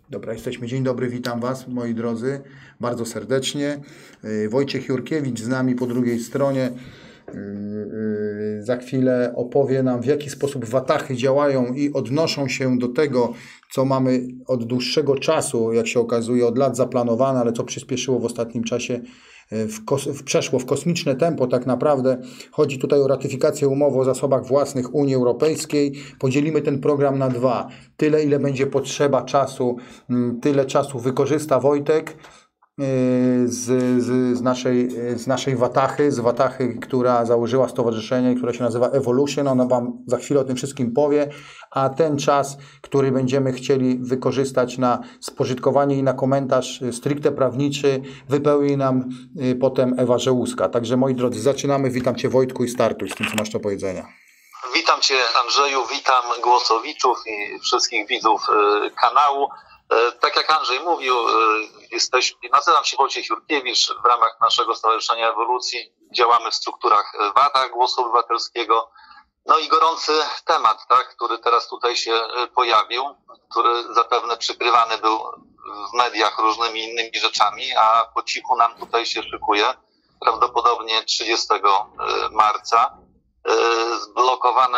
Dobra, jesteśmy. Dzień dobry, witam Was, moi drodzy, bardzo serdecznie. Wojciech Jurkiewicz z nami po drugiej stronie. Za chwilę opowie nam, w jaki sposób watachy działają i odnoszą się do tego, co mamy od dłuższego czasu, jak się okazuje, od lat zaplanowane, ale co przyspieszyło w ostatnim czasie, przeszło w kosmiczne tempo tak naprawdę. Chodzi tutaj o ratyfikację umowy o zasobach własnych Unii Europejskiej. Podzielimy ten program na dwa. Tyle, ile będzie potrzeba czasu, tyle czasu wykorzysta Wojtek z naszej watachy, która założyła stowarzyszenie, które się nazywa Evolution. Ona Wam za chwilę o tym wszystkim powie, a ten czas, który będziemy chcieli wykorzystać na spożytkowanie i na komentarz stricte prawniczy, wypełni nam potem Ewa Żełuska. Także moi drodzy, zaczynamy. Witam Cię, Wojtku, i startuj z tym, co masz do powiedzenia. Witam Cię, Andrzeju, witam głosowiczów i wszystkich widzów kanału. Tak jak Andrzej mówił, nazywam się Wojciech Jurkiewicz. W ramach naszego Stowarzyszenia Ewolucji działamy w strukturach WADA Głosu Obywatelskiego. No i gorący temat, tak, który teraz tutaj się pojawił, który zapewne przykrywany był w mediach różnymi innymi rzeczami, a po cichu nam tutaj się szykuje, prawdopodobnie 30 marca. Zblokowane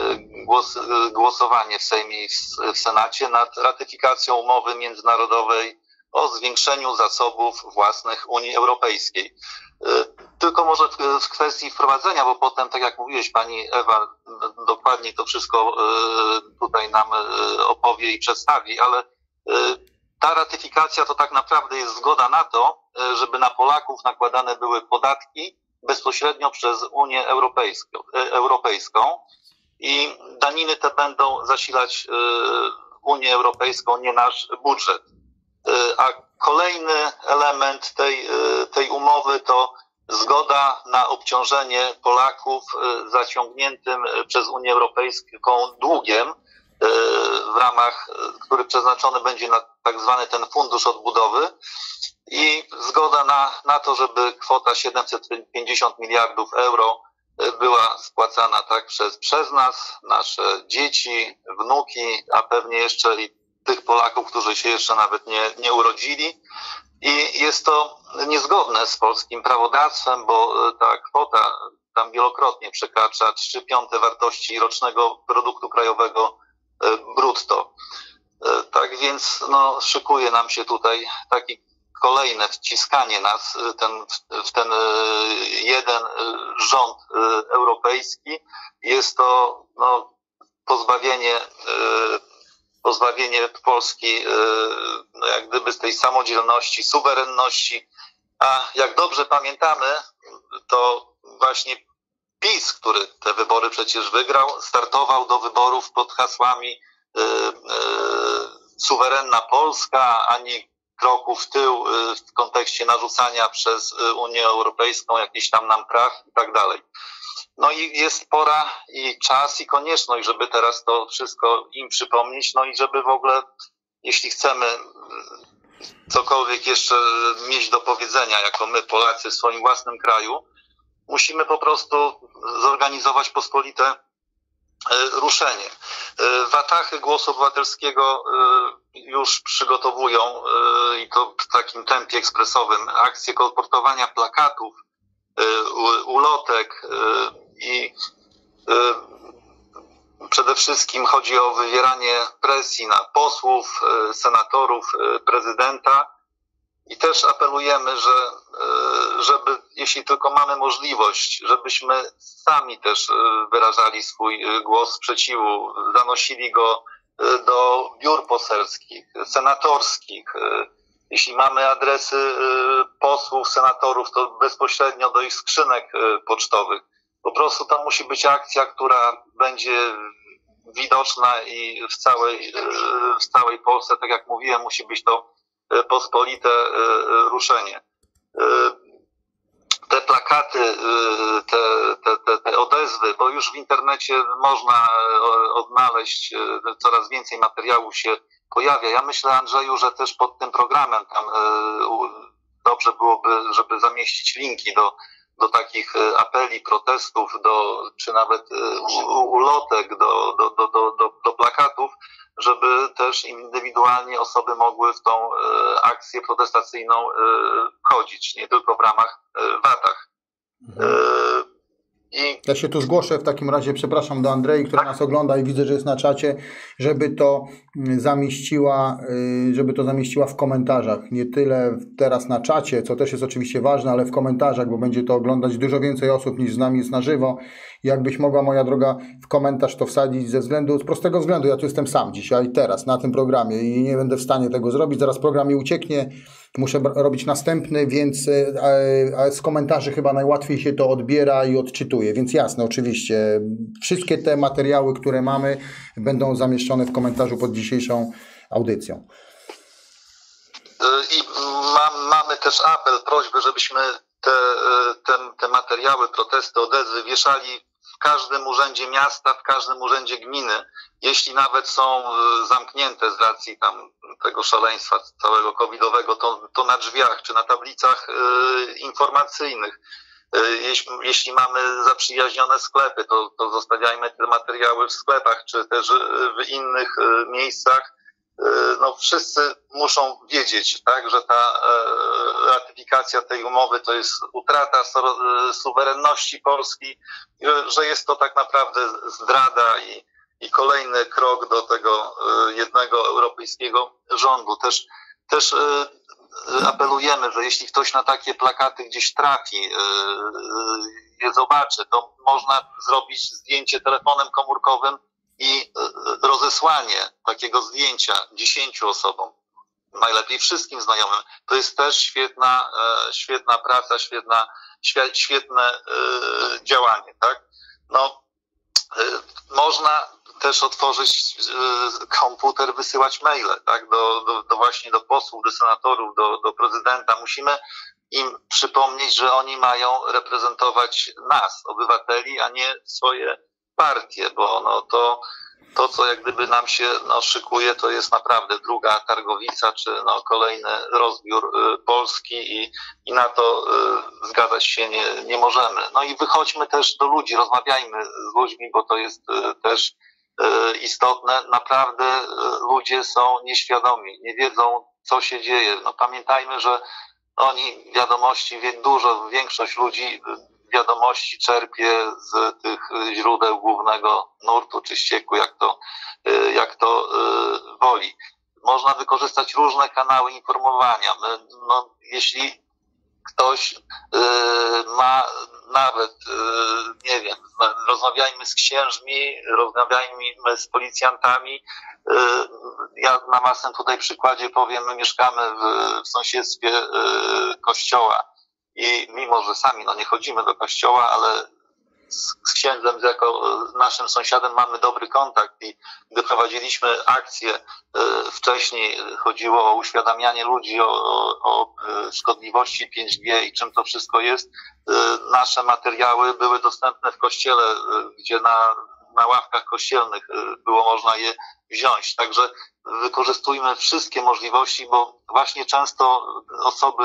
głosowanie w Sejmie i w Senacie nad ratyfikacją umowy międzynarodowej o zwiększeniu zasobów własnych Unii Europejskiej. Tylko może w kwestii wprowadzenia, bo potem, tak jak mówiłeś, pani Ewa dokładnie to wszystko tutaj nam opowie i przedstawi, ale ta ratyfikacja to tak naprawdę jest zgoda na to, żeby na Polaków nakładane były podatki bezpośrednio przez Unię Europejską i daniny te będą zasilać Unię Europejską, nie nasz budżet. A kolejny element tej umowy to zgoda na obciążenie Polaków zaciągniętym przez Unię Europejską długiem, w ramach, który przeznaczony będzie na tak zwany ten fundusz odbudowy, i zgoda na to, żeby kwota 750 miliardów euro była spłacana tak przez nas, nasze dzieci, wnuki, a pewnie jeszcze i tych Polaków, którzy się jeszcze nawet nie urodzili. I jest to niezgodne z polskim prawodawstwem, bo ta kwota tam wielokrotnie przekracza 3/5 wartości rocznego produktu krajowego brutto. Tak więc szykuje nam się tutaj taki kolejne wciskanie nas w ten jeden rząd europejski. Jest to pozbawienie Polski jak gdyby z tej samodzielności, suwerenności. A jak dobrze pamiętamy, to właśnie PiS, który te wybory przecież wygrał, startował do wyborów pod hasłami suwerenna Polska, ani kroku w tył w kontekście narzucania przez Unię Europejską jakichś tam nam praw i tak dalej. No i jest pora i czas i konieczność, żeby teraz to wszystko im przypomnieć, no i żeby w ogóle, jeśli chcemy cokolwiek jeszcze mieć do powiedzenia jako my Polacy w swoim własnym kraju, musimy po prostu zorganizować pospolite ruszenie. Watachy Głosu Obywatelskiego już przygotowują, i to w takim tempie ekspresowym, akcję kolportowania plakatów, ulotek i przede wszystkim chodzi o wywieranie presji na posłów, senatorów, prezydenta. I też apelujemy, żeby, jeśli tylko mamy możliwość, żebyśmy sami też wyrażali swój głos sprzeciwu, zanosili go do biur poselskich, senatorskich. Jeśli mamy adresy posłów, senatorów, to bezpośrednio do ich skrzynek pocztowych. Po prostu to musi być akcja, która będzie widoczna i w całej Polsce, tak jak mówiłem, musi być to pospolite ruszenie. Te plakaty, te odezwy, bo już w internecie można odnaleźć, coraz więcej materiału się pojawia. Ja myślę, Andrzeju, że też pod tym programem tam dobrze byłoby, żeby zamieścić linki do takich apeli, protestów, czy nawet ulotek, do plakatów, żeby też też indywidualnie osoby mogły w tą akcję protestacyjną wchodzić, nie tylko w ramach Watach. Ja się tu zgłoszę w takim razie, przepraszam, do Andrei, która nas ogląda i widzę, że jest na czacie, żeby to zamieściła w komentarzach. Nie tyle teraz na czacie, co też jest oczywiście ważne, ale w komentarzach, bo będzie to oglądać dużo więcej osób niż z nami jest na żywo. Jakbyś mogła, moja droga, w komentarz to wsadzić z prostego względu, ja tu jestem sam dzisiaj, teraz, na tym programie i nie będę w stanie tego zrobić. Zaraz program mi ucieknie, muszę robić następny, więc z komentarzy chyba najłatwiej się to odbiera i odczytuje, więc jasne, oczywiście. Wszystkie te materiały, które mamy, będą zamieszczone w komentarzu pod dzisiejszą audycją. I mamy też apel, prośbę, żebyśmy te materiały, protesty, odezwy wieszali w każdym urzędzie miasta, w każdym urzędzie gminy. Jeśli nawet są zamknięte z racji tam tego szaleństwa całego covidowego, to na drzwiach czy na tablicach informacyjnych. Jeśli mamy zaprzyjaźnione sklepy, to zostawiajmy te materiały w sklepach, czy też w innych miejscach. No, wszyscy muszą wiedzieć, tak, że ta ratyfikacja tej umowy to jest utrata suwerenności Polski, że jest to tak naprawdę zdrada i kolejny krok do tego jednego europejskiego rządu. Też apelujemy, że jeśli ktoś na takie plakaty gdzieś trafi, je zobaczy, to można zrobić zdjęcie telefonem komórkowym i rozesłanie takiego zdjęcia 10 osobom, najlepiej wszystkim znajomym. To jest też świetna praca, świetne działanie, tak? No, można też otworzyć komputer, wysyłać maile, tak? Właśnie do posłów, do senatorów, do prezydenta. Musimy im przypomnieć, że oni mają reprezentować nas, obywateli, a nie swoje partie, bo to co jak gdyby nam się szykuje, to jest naprawdę druga targowica, czy kolejny rozbiór Polski i na to zgadzać się nie możemy. No i wychodźmy też do ludzi, rozmawiajmy z ludźmi, bo to jest też istotne. Naprawdę ludzie są nieświadomi, nie wiedzą, co się dzieje. No pamiętajmy, że oni większość ludzi wiadomości czerpie z tych źródeł głównego nurtu czy ścieku, jak to woli. Można wykorzystać różne kanały informowania. Jeśli ktoś ma nawet, nie wiem, rozmawiajmy z księżmi, rozmawiajmy z policjantami. Ja na własnym tutaj przykładzie powiem, my mieszkamy w sąsiedztwie kościoła i mimo, że sami nie chodzimy do kościoła, ale z księdzem jako naszym sąsiadem mamy dobry kontakt i gdy prowadziliśmy akcję wcześniej, chodziło o uświadamianie ludzi o szkodliwości 5G i czym to wszystko jest. Nasze materiały były dostępne w kościele, gdzie na ławkach kościelnych było można je wziąć. Także wykorzystujmy wszystkie możliwości, bo właśnie często osoby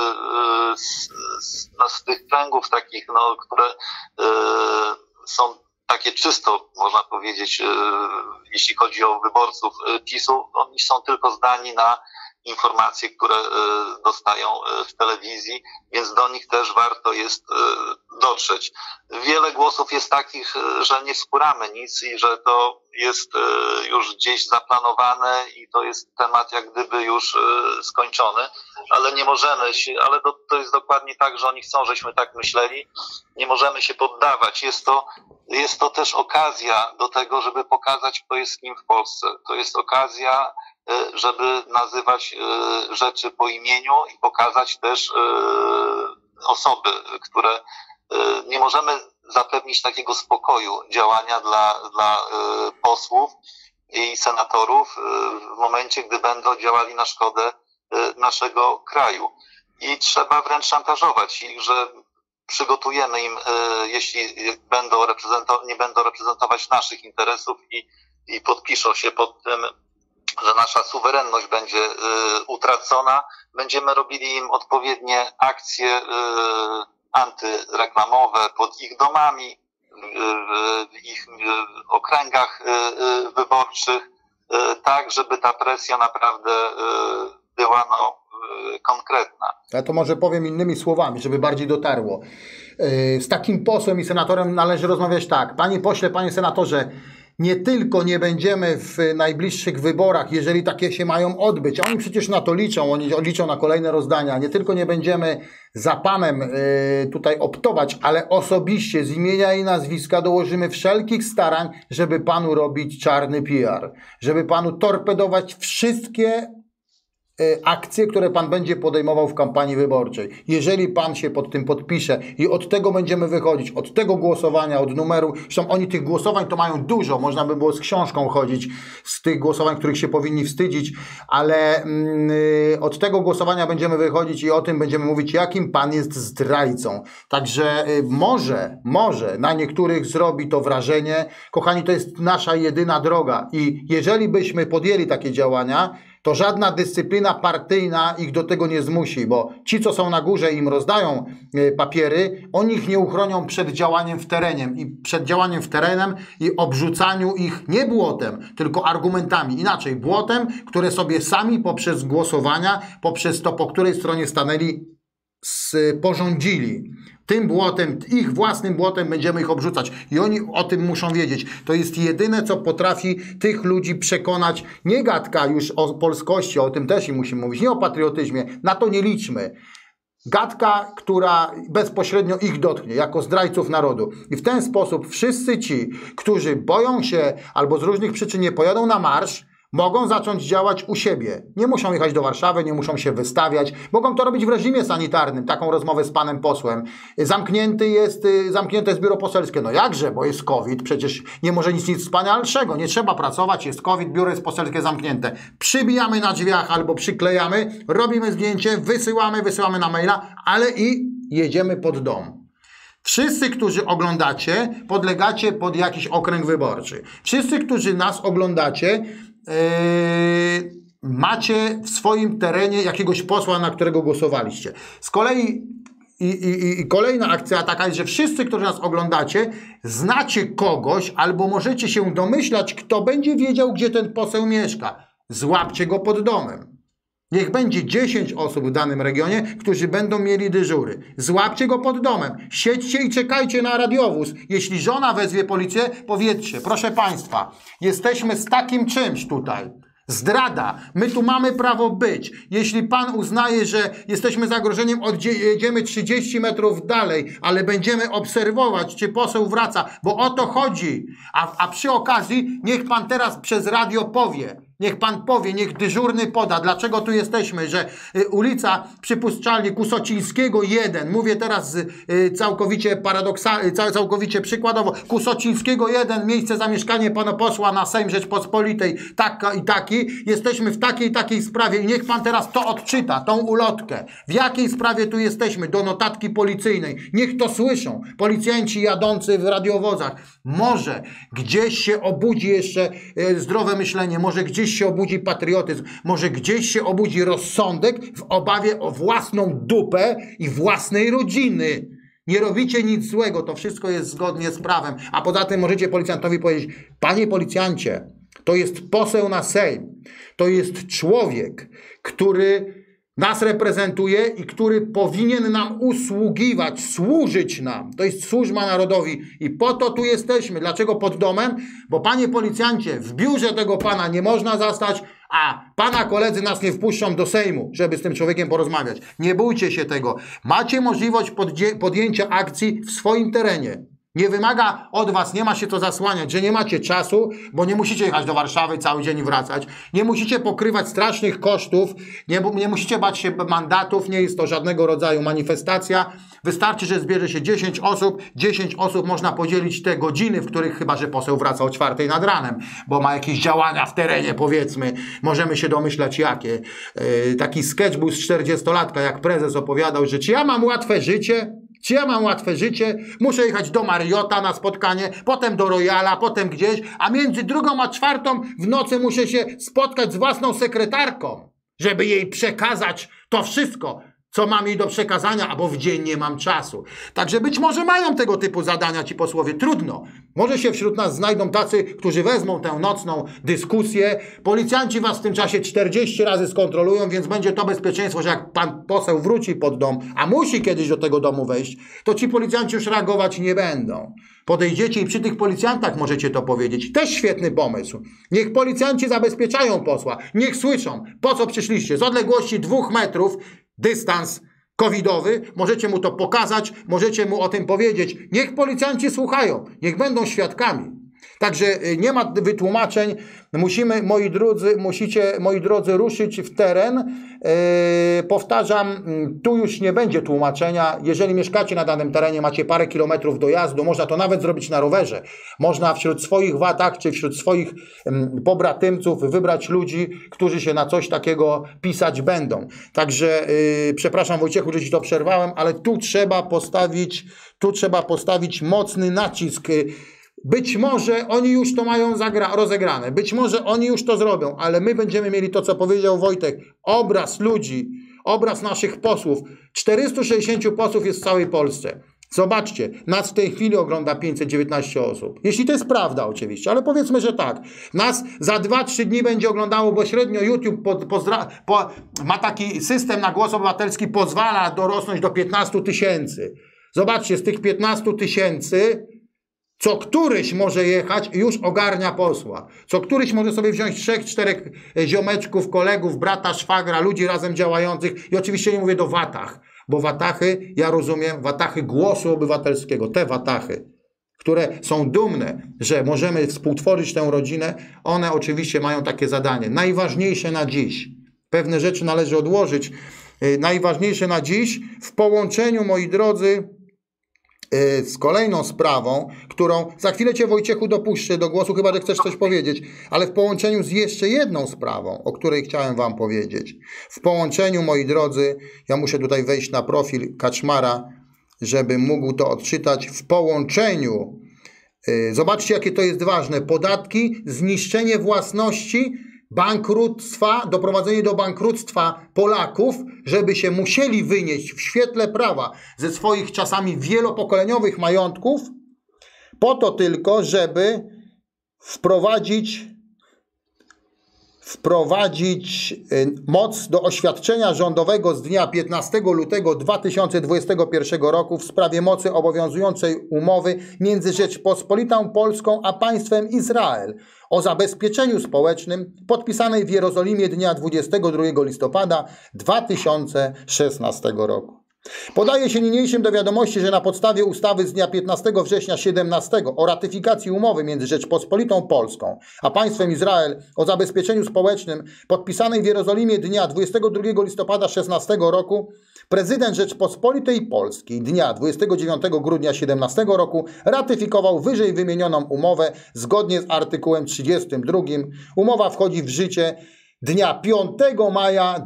z tych kręgów takich, które są takie czysto, można powiedzieć, jeśli chodzi o wyborców PiS-u, oni są tylko zdani na informacje, które dostają w telewizji, więc do nich też warto jest dotrzeć. Wiele głosów jest takich, że nie wspieramy nic i że to jest już gdzieś zaplanowane i to jest temat jak gdyby już skończony, ale nie możemy się, ale to jest dokładnie tak, że oni chcą, żeśmy tak myśleli, nie możemy się poddawać. Jest to też okazja do tego, żeby pokazać, kto jest kim w Polsce. To jest okazja, żeby nazywać rzeczy po imieniu i pokazać też osoby, które nie możemy zapewnić takiego spokoju działania dla posłów i senatorów w momencie, gdy będą działali na szkodę naszego kraju. I trzeba wręcz szantażować ich, że przygotujemy im, jeśli nie będą reprezentować naszych interesów i podpiszą się pod tym, że nasza suwerenność będzie utracona, będziemy robili im odpowiednie akcje antyreklamowe pod ich domami, w ich okręgach wyborczych, tak, żeby ta presja naprawdę była konkretna. Ja to może powiem innymi słowami, żeby bardziej dotarło. Z takim posłem i senatorem należy rozmawiać tak. Panie pośle, panie senatorze, nie tylko nie będziemy w najbliższych wyborach, jeżeli takie się mają odbyć, a oni przecież na to liczą, oni liczą na kolejne rozdania, nie tylko nie będziemy za panem tutaj optować, ale osobiście z imienia i nazwiska dołożymy wszelkich starań, żeby panu robić czarny PR, żeby panu torpedować wszystkie akcje, które pan będzie podejmował w kampanii wyborczej. Jeżeli pan się pod tym podpisze i od tego będziemy wychodzić, od tego głosowania, od numeru, zresztą oni tych głosowań to mają dużo, można by było z książką chodzić, z tych głosowań, których się powinni wstydzić, ale od tego głosowania będziemy wychodzić i o tym będziemy mówić, jakim pan jest zdrajcą. Także może na niektórych zrobi to wrażenie. Kochani, to jest nasza jedyna droga i jeżeli byśmy podjęli takie działania, to żadna dyscyplina partyjna ich do tego nie zmusi, bo ci, co są na górze i im rozdają papiery, oni ich nie uchronią przed działaniem w terenie i obrzucaniu ich nie błotem, tylko argumentami. Inaczej, błotem, które sobie sami poprzez głosowania, poprzez to, po której stronie stanęli, sporządzili. Tym błotem, ich własnym błotem będziemy ich obrzucać i oni o tym muszą wiedzieć. To jest jedyne, co potrafi tych ludzi przekonać. Nie gadka już o polskości, o tym też im musimy mówić, nie o patriotyzmie, na to nie liczmy. Gadka, która bezpośrednio ich dotknie, jako zdrajców narodu. I w ten sposób wszyscy ci, którzy boją się albo z różnych przyczyn nie pojadą na marsz, mogą zacząć działać u siebie. Nie muszą jechać do Warszawy, nie muszą się wystawiać. Mogą to robić w reżimie sanitarnym. Taką rozmowę z panem posłem. Zamknięte jest biuro poselskie. No jakże, bo jest COVID. Przecież nie może nic wspanialszego. Nie trzeba pracować, jest COVID, biuro jest poselskie zamknięte. Przybijamy na drzwiach albo przyklejamy, robimy zdjęcie, wysyłamy na maila, ale i jedziemy pod dom. Wszyscy, którzy oglądacie, podlegacie pod jakiś okręg wyborczy. Wszyscy, którzy nas oglądacie, macie w swoim terenie jakiegoś posła, na którego głosowaliście. Z kolei kolejna akcja taka jest, że wszyscy, którzy nas oglądacie, znacie kogoś albo możecie się domyślać, kto będzie wiedział, gdzie ten poseł mieszka. Złapcie go pod domem. Niech będzie 10 osób w danym regionie, którzy będą mieli dyżury. Złapcie go pod domem. Siedźcie i czekajcie na radiowóz. Jeśli żona wezwie policję, powiedzcie, proszę państwa, jesteśmy z takim czymś tutaj. Zdrada. My tu mamy prawo być. Jeśli pan uznaje, że jesteśmy zagrożeniem, odjedziemy 30 metrów dalej, ale będziemy obserwować, czy poseł wraca, bo o to chodzi. A przy okazji niech pan teraz przez radio powie. Niech pan powie, niech dyżurny poda, dlaczego tu jesteśmy, że ulica Przypuszczalnie Kusocińskiego 1, mówię teraz całkowicie paradoksalnie, całkowicie przykładowo, Kusocińskiego 1, miejsce zamieszkania pana posła na Sejm Rzeczpospolitej, taka i taki, jesteśmy w takiej sprawie i niech pan teraz to odczyta, tą ulotkę. W jakiej sprawie tu jesteśmy? Do notatki policyjnej. Niech to słyszą. Policjanci jadący w radiowozach. Może gdzieś się obudzi jeszcze zdrowe myślenie, może gdzieś się obudzi patriotyzm, może gdzieś się obudzi rozsądek w obawie o własną dupę i własnej rodziny. Nie robicie nic złego, to wszystko jest zgodnie z prawem. A poza tym możecie policjantowi powiedzieć, panie policjancie, to jest poseł na Sejm, to jest człowiek, który nas reprezentuje i który powinien nam usługiwać, służyć nam. To jest służba narodowi i po to tu jesteśmy. Dlaczego pod domem? Bo panie policjancie, w biurze tego pana nie można zastać, a pana koledzy nas nie wpuszczą do Sejmu, żeby z tym człowiekiem porozmawiać. Nie bójcie się tego. Macie możliwość podjęcia akcji w swoim terenie. Nie wymaga od was, nie ma się co zasłaniać, że nie macie czasu, bo nie musicie jechać do Warszawy cały dzień i wracać. Nie musicie pokrywać strasznych kosztów, nie musicie bać się mandatów, nie jest to żadnego rodzaju manifestacja. Wystarczy, że zbierze się 10 osób. 10 osób można podzielić te godziny, w których chyba, że poseł wraca o 4 nad ranem, bo ma jakieś działania w terenie, powiedzmy. Możemy się domyślać jakie. Taki sketch był z 40-latka, jak prezes opowiadał, że czy ja mam łatwe życie? Czy ja mam łatwe życie? Muszę jechać do Mariota na spotkanie, potem do Royala, potem gdzieś, a między 2 a 4 w nocy muszę się spotkać z własną sekretarką, żeby jej przekazać to wszystko, co mam jej do przekazania, albo w dzień nie mam czasu. Także być może mają tego typu zadania ci posłowie. Trudno. Może się wśród nas znajdą tacy, którzy wezmą tę nocną dyskusję. Policjanci was w tym czasie 40 razy skontrolują, więc będzie to bezpieczeństwo, że jak pan poseł wróci pod dom, a musi kiedyś do tego domu wejść, to ci policjanci już reagować nie będą. Podejdziecie i przy tych policjantach możecie to powiedzieć. Też świetny pomysł. Niech policjanci zabezpieczają posła. Niech słyszą, po co przyszliście. Z odległości 2 metrów dystans covidowy, możecie mu to pokazać, możecie mu o tym powiedzieć. Niech policjanci słuchają, niech będą świadkami. Także nie ma wytłumaczeń. Musimy, moi drodzy, ruszyć w teren. Powtarzam, tu już nie będzie tłumaczenia. Jeżeli mieszkacie na danym terenie, macie parę kilometrów dojazdu, można to nawet zrobić na rowerze. Można wśród swoich watach, czy wśród swoich pobratymców wybrać ludzi, którzy się na coś takiego pisać będą. Także przepraszam Wojciechu, że ci to przerwałem, ale tu trzeba postawić mocny nacisk. Być może oni już to mają rozegrane, być może oni już to zrobią, ale my będziemy mieli to, co powiedział Wojtek, obraz ludzi, obraz naszych posłów. 460 posłów jest w całej Polsce. Zobaczcie, nas w tej chwili ogląda 519 osób. Jeśli to jest prawda oczywiście, ale powiedzmy, że tak. Nas za 2-3 dni będzie oglądało, bo średnio YouTube ma taki system na Głos Obywatelski, pozwala dorosnąć do 15 000. Zobaczcie, z tych 15 000 co któryś może jechać i już ogarnia posła. Co któryś może sobie wziąć 3-4 ziomeczków, kolegów, brata, szwagra, ludzi razem działających i oczywiście nie mówię do watach, bo watachy, ja rozumiem, watachy Głosu Obywatelskiego, te watachy, które są dumne, że możemy współtworzyć tę rodzinę, one oczywiście mają takie zadanie. Najważniejsze na dziś, pewne rzeczy należy odłożyć, najważniejsze na dziś w połączeniu, moi drodzy, z kolejną sprawą, którą za chwilę Cię, Wojciechu, dopuszczę do głosu, chyba że chcesz coś powiedzieć, ale w połączeniu z jeszcze jedną sprawą, o której chciałem Wam powiedzieć. W połączeniu, moi drodzy, ja muszę tutaj wejść na profil Kaczmara, żeby mógł to odczytać. W połączeniu, zobaczcie, jakie to jest ważne, podatki, zniszczenie własności, bankructwa, doprowadzenie do bankructwa Polaków, żeby się musieli wynieść w świetle prawa ze swoich czasami wielopokoleniowych majątków, po to tylko, żeby wprowadzić moc do oświadczenia rządowego z dnia 15 lutego 2021 roku w sprawie mocy obowiązującej umowy między Rzeczpospolitą Polską a państwem Izrael o zabezpieczeniu społecznym podpisanej w Jerozolimie dnia 22 listopada 2016 roku. Podaje się niniejszym do wiadomości, że na podstawie ustawy z dnia 15 września 2017 o ratyfikacji umowy między Rzeczpospolitą Polską a państwem Izrael o zabezpieczeniu społecznym podpisanej w Jerozolimie dnia 22 listopada 2016 roku prezydent Rzeczpospolitej Polskiej dnia 29 grudnia 2017 roku ratyfikował wyżej wymienioną umowę zgodnie z artykułem 32. Umowa wchodzi w życie dnia 5 maja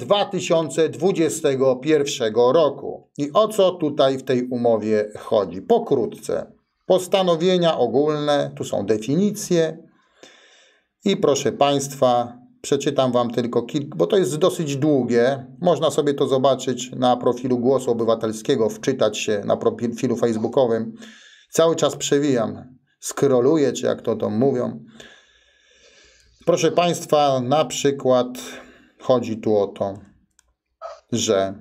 2021 roku. I o co tutaj w tej umowie chodzi? Pokrótce. Postanowienia ogólne, tu są definicje i proszę Państwa, przeczytam Wam tylko kilka, bo to jest dosyć długie. Można sobie to zobaczyć na profilu Głosu Obywatelskiego, wczytać się na profilu facebookowym. Cały czas przewijam, scrolluję, czy jak to mówią. Proszę Państwa, na przykład chodzi tu o to, że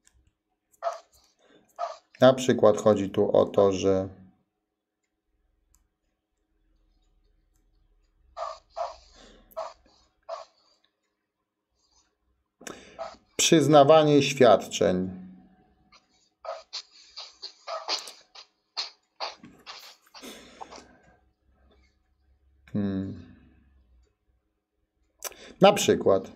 przyznawanie świadczeń. Na przykład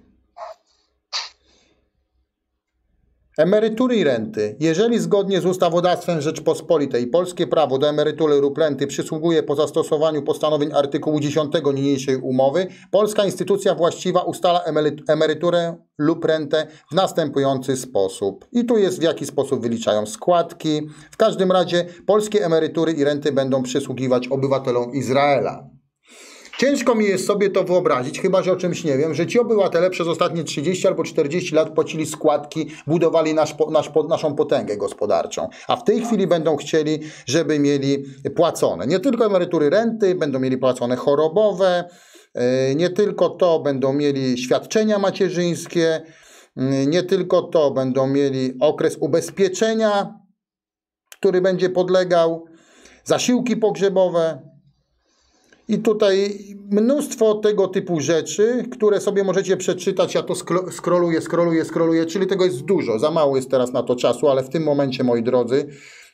emerytury i renty. Jeżeli zgodnie z ustawodawstwem Rzeczpospolitej polskie prawo do emerytury lub renty przysługuje po zastosowaniu postanowień artykułu 10 niniejszej umowy, polska instytucja właściwa ustala emeryturę lub rentę w następujący sposób. I tu jest, w jaki sposób wyliczają składki. W każdym razie polskie emerytury i renty będą przysługiwać obywatelom Izraela. Ciężko mi jest sobie to wyobrazić, chyba że o czymś nie wiem, że ci obywatele przez ostatnie 30 albo 40 lat płacili składki, budowali naszą potęgę gospodarczą, a w tej chwili będą chcieli, żeby mieli płacone. Nie tylko emerytury, renty, będą mieli płacone chorobowe, nie tylko to, będą mieli świadczenia macierzyńskie, nie tylko to, będą mieli okres ubezpieczenia, który będzie podlegał, zasiłki pogrzebowe. I tutaj mnóstwo tego typu rzeczy, które sobie możecie przeczytać, ja to scrolluję, czyli tego jest dużo, za mało jest teraz na to czasu, ale w tym momencie, moi drodzy,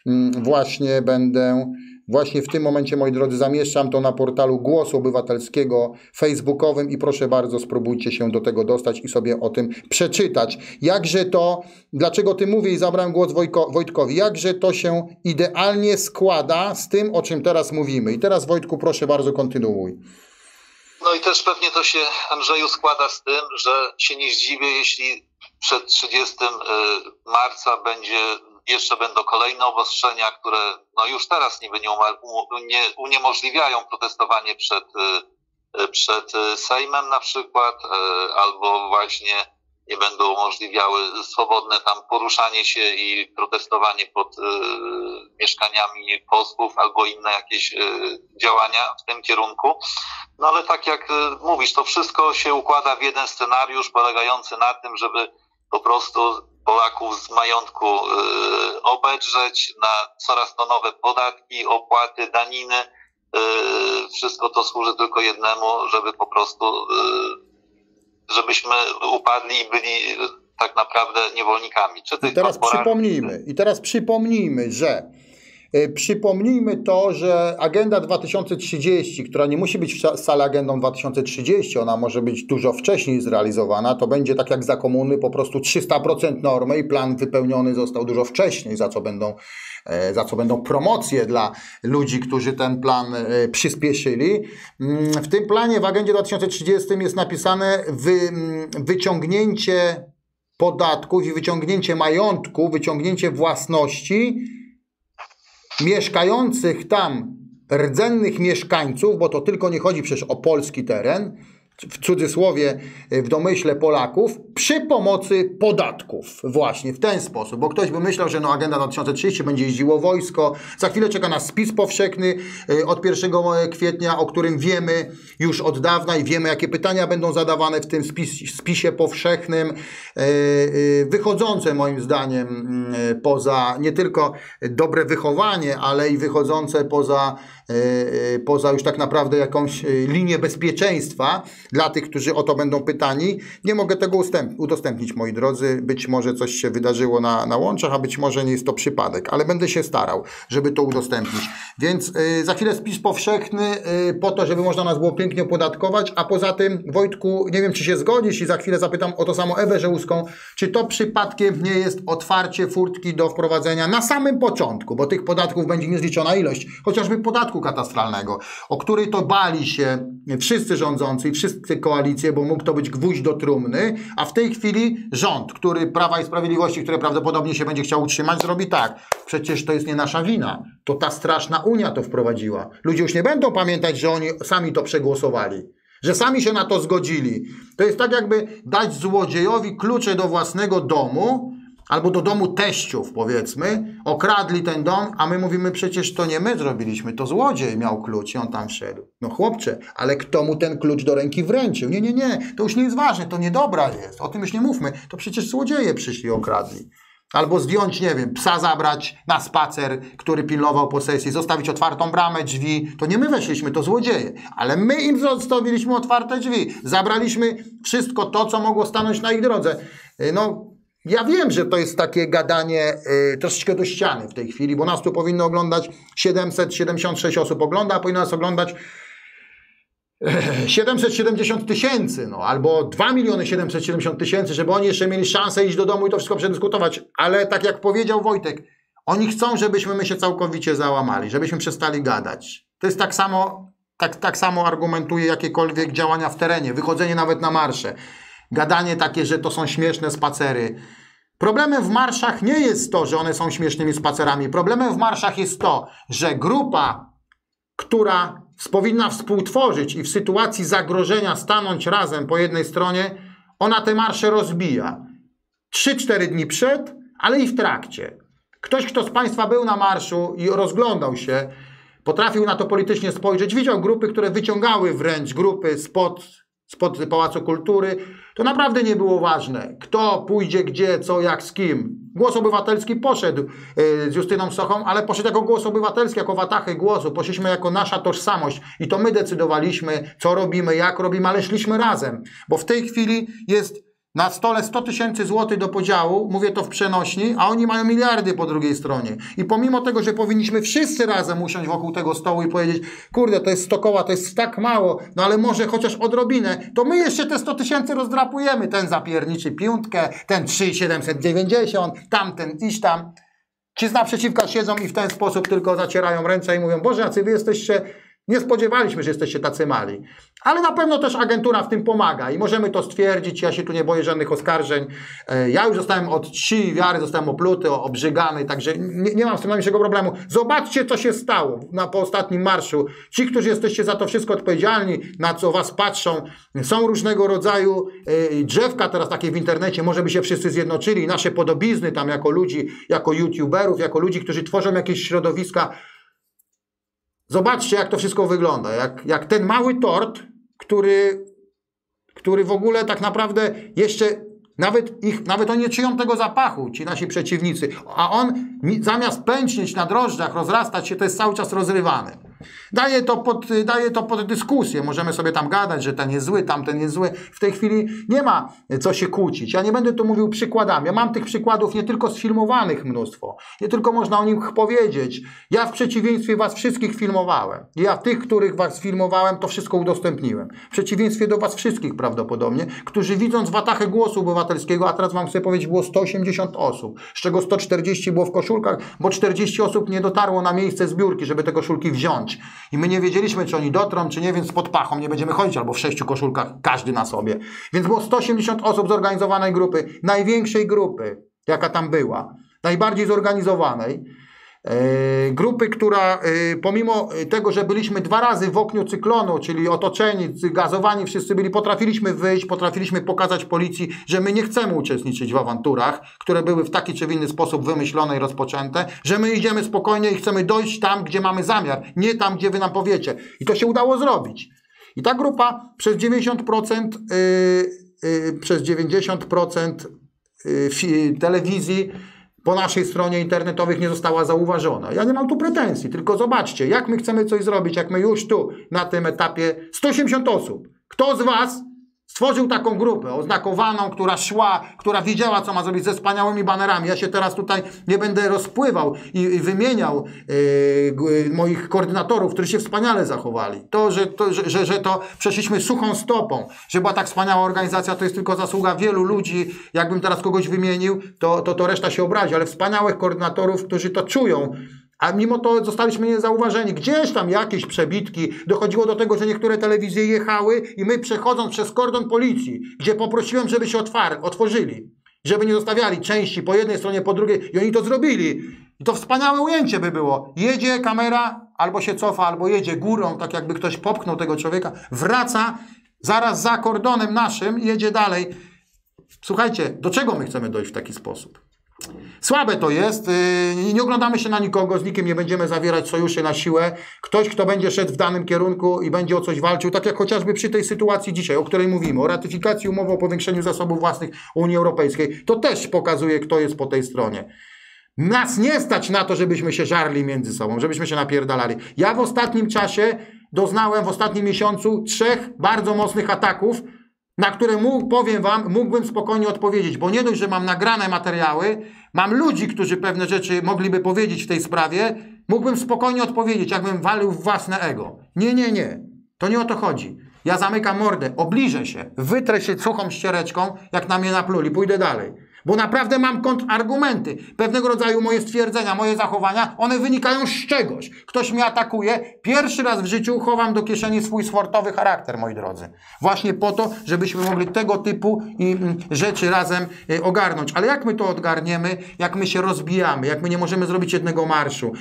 Właśnie w tym momencie, moi drodzy, zamieszczam to na portalu Głosu Obywatelskiego facebookowym i proszę bardzo, spróbujcie się do tego dostać i sobie o tym przeczytać. Jakże to, dlaczego ty mówię i zabrałem głos Wojtkowi, jakże to się idealnie składa z tym, o czym teraz mówimy. I teraz, Wojtku, proszę bardzo, kontynuuj. No i też pewnie to się, Andrzeju, składa z tym, że się nie zdziwię, jeśli przed 30 marca jeszcze będą kolejne obostrzenia, które no już teraz niby nie uniemożliwiają protestowanie przed Sejmem na przykład, albo właśnie nie będą umożliwiały swobodne tam poruszanie się i protestowanie pod mieszkaniami posłów albo inne jakieś działania w tym kierunku. No ale tak jak mówisz, to wszystko się układa w jeden scenariusz polegający na tym, żeby po prostu Polaków z majątku obedrzeć na coraz to nowe podatki, opłaty, daniny. Wszystko to służy tylko jednemu, żeby po prostu, żebyśmy upadli i byli tak naprawdę niewolnikami. I teraz przypomnijmy, że przypomnijmy to, że Agenda 2030, która nie musi być wcale Agendą 2030, ona może być dużo wcześniej zrealizowana, to będzie tak jak za komuny, po prostu 300% normy i plan wypełniony został dużo wcześniej, za co będą promocje dla ludzi, którzy ten plan przyspieszyli. W tym planie w Agendzie 2030 jest napisane wyciągnięcie podatków i wyciągnięcie majątku, wyciągnięcie własności mieszkających tam rdzennych mieszkańców, bo to tylko nie chodzi przecież o polski teren, w cudzysłowie, w domyśle Polaków, przy pomocy podatków. Właśnie w ten sposób, bo ktoś by myślał, że no Agenda 2030 będzie jeździło wojsko, za chwilę czeka nas spis powszechny od 1 kwietnia, o którym wiemy już od dawna i wiemy, jakie pytania będą zadawane w tym spisie powszechnym, wychodzące moim zdaniem poza nie tylko dobre wychowanie, ale i wychodzące poza już tak naprawdę jakąś linię bezpieczeństwa dla tych, którzy o to będą pytani. Nie mogę tego udostępnić, moi drodzy. Być może coś się wydarzyło na łączach, a być może nie jest to przypadek, ale będę się starał, żeby to udostępnić. Więc za chwilę spis powszechny po to, żeby można nas było pięknie opodatkować, a poza tym, Wojtku, nie wiem, czy się zgodzisz i za chwilę zapytam o to samo Ewę Żełuską, czy to przypadkiem nie jest otwarcie furtki do wprowadzenia na samym początku, bo tych podatków będzie niezliczona ilość, chociażby podatku katastralnego, o który to bali się wszyscy rządzący i wszystkie koalicje, bo mógł to być gwóźdź do trumny, a w tej chwili rząd, który Prawa i Sprawiedliwości, które prawdopodobnie się będzie chciał utrzymać, zrobi tak. Przecież to jest nie nasza wina. To ta straszna Unia to wprowadziła. Ludzie już nie będą pamiętać, że oni sami to przegłosowali, że sami się na to zgodzili. To jest tak, jakby dać złodziejowi klucze do własnego domu, albo do domu teściów, powiedzmy, okradli ten dom, a my mówimy, przecież to nie my zrobiliśmy, to złodziej miał klucz i on tam wszedł. No chłopcze, ale kto mu ten klucz do ręki wręczył? Nie, to już nie jest ważne, to niedobra jest, o tym już nie mówmy, to przecież złodzieje przyszli, okradli. Albo zdjąć, nie wiem, psa zabrać na spacer, który pilnował posesji, zostawić otwartą bramę, drzwi, to nie my weszliśmy, to złodzieje, ale my im zostawiliśmy otwarte drzwi, zabraliśmy wszystko to, co mogło stanąć na ich drodze. Ja wiem, że to jest takie gadanie troszeczkę do ściany w tej chwili, bo nas tu powinno oglądać 776 osób ogląda, a powinno nas oglądać 770 000, albo 2 770 000, żeby oni jeszcze mieli szansę iść do domu i to wszystko przedyskutować. Ale tak jak powiedział Wojtek, oni chcą, żebyśmy my się całkowicie załamali, żebyśmy przestali gadać. To jest tak samo argumentuje jakiekolwiek działania w terenie, wychodzenie nawet na marsze. Gadanie takie, że to są śmieszne spacery. Problemem w marszach nie jest to, że one są śmiesznymi spacerami. Problemem w marszach jest to, że grupa, która powinna współtworzyć i w sytuacji zagrożenia stanąć razem po jednej stronie, ona te marsze rozbija. 3-4 dni przed, ale i w trakcie. Ktoś, kto z Państwa był na marszu i rozglądał się, potrafił na to politycznie spojrzeć, widział grupy, które wyciągały wręcz grupy spod Pałacu Kultury. To naprawdę nie było ważne, kto pójdzie gdzie, co, jak, z kim. Głos Obywatelski poszedł z Justyną Sochą, ale poszedł jako Głos Obywatelski, jako watachy głosu. Poszliśmy jako nasza tożsamość i to my decydowaliśmy, co robimy, jak robimy, ale szliśmy razem. Bo w tej chwili jest na stole 100 000 złotych do podziału, mówię to w przenośni, a oni mają miliardy po drugiej stronie. I pomimo tego, że powinniśmy wszyscy razem usiąść wokół tego stołu i powiedzieć, kurde, to jest 100 koła, to jest tak mało, no ale może chociaż odrobinę, to my jeszcze te 100 000 rozdrapujemy. Ten zapierniczy piątkę, ten 3,790, tamten iść tam. Ci z naprzeciwka siedzą i w ten sposób tylko zacierają ręce i mówią, Boże, jacy wy jesteście... Nie spodziewaliśmy się, że jesteście tacy mali. Ale na pewno też agentura w tym pomaga i możemy to stwierdzić. Ja się tu nie boję żadnych oskarżeń. Ja już zostałem od czci wiary, zostałem opluty, obrzygany, także nie mam z tym najmniejszego problemu. Zobaczcie, co się stało po ostatnim marszu. Ci, którzy jesteście za to wszystko odpowiedzialni, na co was patrzą, są różnego rodzaju drzewka teraz takie w internecie, może by się wszyscy zjednoczyli. Nasze podobizny tam jako ludzi, jako youtuberów, jako ludzi, którzy tworzą jakieś środowiska. Zobaczcie, jak to wszystko wygląda. Jak ten mały tort, który w ogóle tak naprawdę jeszcze nawet oni nie czują tego zapachu, ci nasi przeciwnicy. A on zamiast pęcznieć na drożdżach, rozrastać się, to jest cały czas rozrywany. Daje to pod dyskusję. Możemy sobie tam gadać, że ten jest zły, tamten jest zły. W tej chwili nie ma co się kłócić. Ja nie będę tu mówił przykładami. Ja mam tych przykładów nie tylko sfilmowanych mnóstwo. Nie tylko można o nich powiedzieć. Ja w przeciwieństwie was wszystkich filmowałem. Ja tych, których was filmowałem, to wszystko udostępniłem. W przeciwieństwie do was wszystkich prawdopodobnie, którzy widząc watachę Głosu Obywatelskiego, a teraz wam chcę powiedzieć, było 180 osób, z czego 140 było w koszulkach, bo 40 osób nie dotarło na miejsce zbiórki, żeby te koszulki wziąć. I my nie wiedzieliśmy, czy oni dotrą, czy nie, więc pod pachą nie będziemy chodzić, albo w 6 koszulkach, każdy na sobie. Więc było 180 osób zorganizowanej grupy, największej grupy, jaka tam była, najbardziej zorganizowanej. Grupy, która pomimo tego, że byliśmy 2 razy w okniu cyklonu, czyli otoczeni, gazowani wszyscy byli, potrafiliśmy wyjść, potrafiliśmy pokazać policji, że my nie chcemy uczestniczyć w awanturach, które były w taki czy w inny sposób wymyślone i rozpoczęte, że my idziemy spokojnie i chcemy dojść tam, gdzie mamy zamiar, nie tam, gdzie wy nam powiecie. I to się udało zrobić. I ta grupa przez 90% telewizji po naszej stronie internetowych nie została zauważona. Ja nie mam tu pretensji, tylko zobaczcie, jak my chcemy coś zrobić, jak my już tu na tym etapie 180 osób. Kto z was stworzył taką grupę oznakowaną, która szła, która wiedziała, co ma zrobić, ze wspaniałymi banerami. Ja się teraz tutaj nie będę rozpływał i wymieniał moich koordynatorów, którzy się wspaniale zachowali. Że to przeszliśmy suchą stopą, że była tak wspaniała organizacja, to jest tylko zasługa wielu ludzi. Jakbym teraz kogoś wymienił, to reszta się obrazi, ale wspaniałych koordynatorów, którzy to czują. A mimo to zostaliśmy niezauważeni. Gdzieś tam jakieś przebitki. Dochodziło do tego, że niektóre telewizje jechały i my przechodząc przez kordon policji, gdzie poprosiłem, żeby się otworzyli. Żeby nie zostawiali części po jednej stronie, po drugiej. I oni to zrobili. I to wspaniałe ujęcie by było. Jedzie kamera, albo się cofa, albo jedzie górą, tak jakby ktoś popchnął tego człowieka. Wraca zaraz za kordonem naszym i jedzie dalej. Słuchajcie, do czego my chcemy dojść w taki sposób? Słabe to jest, nie oglądamy się na nikogo, z nikim nie będziemy zawierać sojuszy na siłę. Ktoś, kto będzie szedł w danym kierunku i będzie o coś walczył, tak jak chociażby przy tej sytuacji dzisiaj, o której mówimy, o ratyfikacji umowy o powiększeniu zasobów własnych Unii Europejskiej, to też pokazuje, kto jest po tej stronie. Nas nie stać na to, żebyśmy się żarli między sobą, żebyśmy się napierdalali. Ja w ostatnim czasie doznałem, w ostatnim miesiącu 3 bardzo mocnych ataków, na które powiem wam, mógłbym spokojnie odpowiedzieć, bo nie dość, że mam nagrane materiały, mam ludzi, którzy pewne rzeczy mogliby powiedzieć w tej sprawie, mógłbym spokojnie odpowiedzieć, jakbym walił w własne ego. Nie. To nie o to chodzi. Ja zamykam mordę, obliżę się, wytrę się suchą ściereczką, jak na mnie napluli, pójdę dalej. Bo naprawdę mam kontrargumenty. Pewnego rodzaju moje stwierdzenia, moje zachowania, one wynikają z czegoś. Ktoś mnie atakuje, pierwszy raz w życiu chowam do kieszeni swój sportowy charakter, moi drodzy. Właśnie po to, żebyśmy mogli tego typu rzeczy razem ogarnąć. Ale jak my to odgarniemy, jak my się rozbijamy, jak my nie możemy zrobić jednego marszu,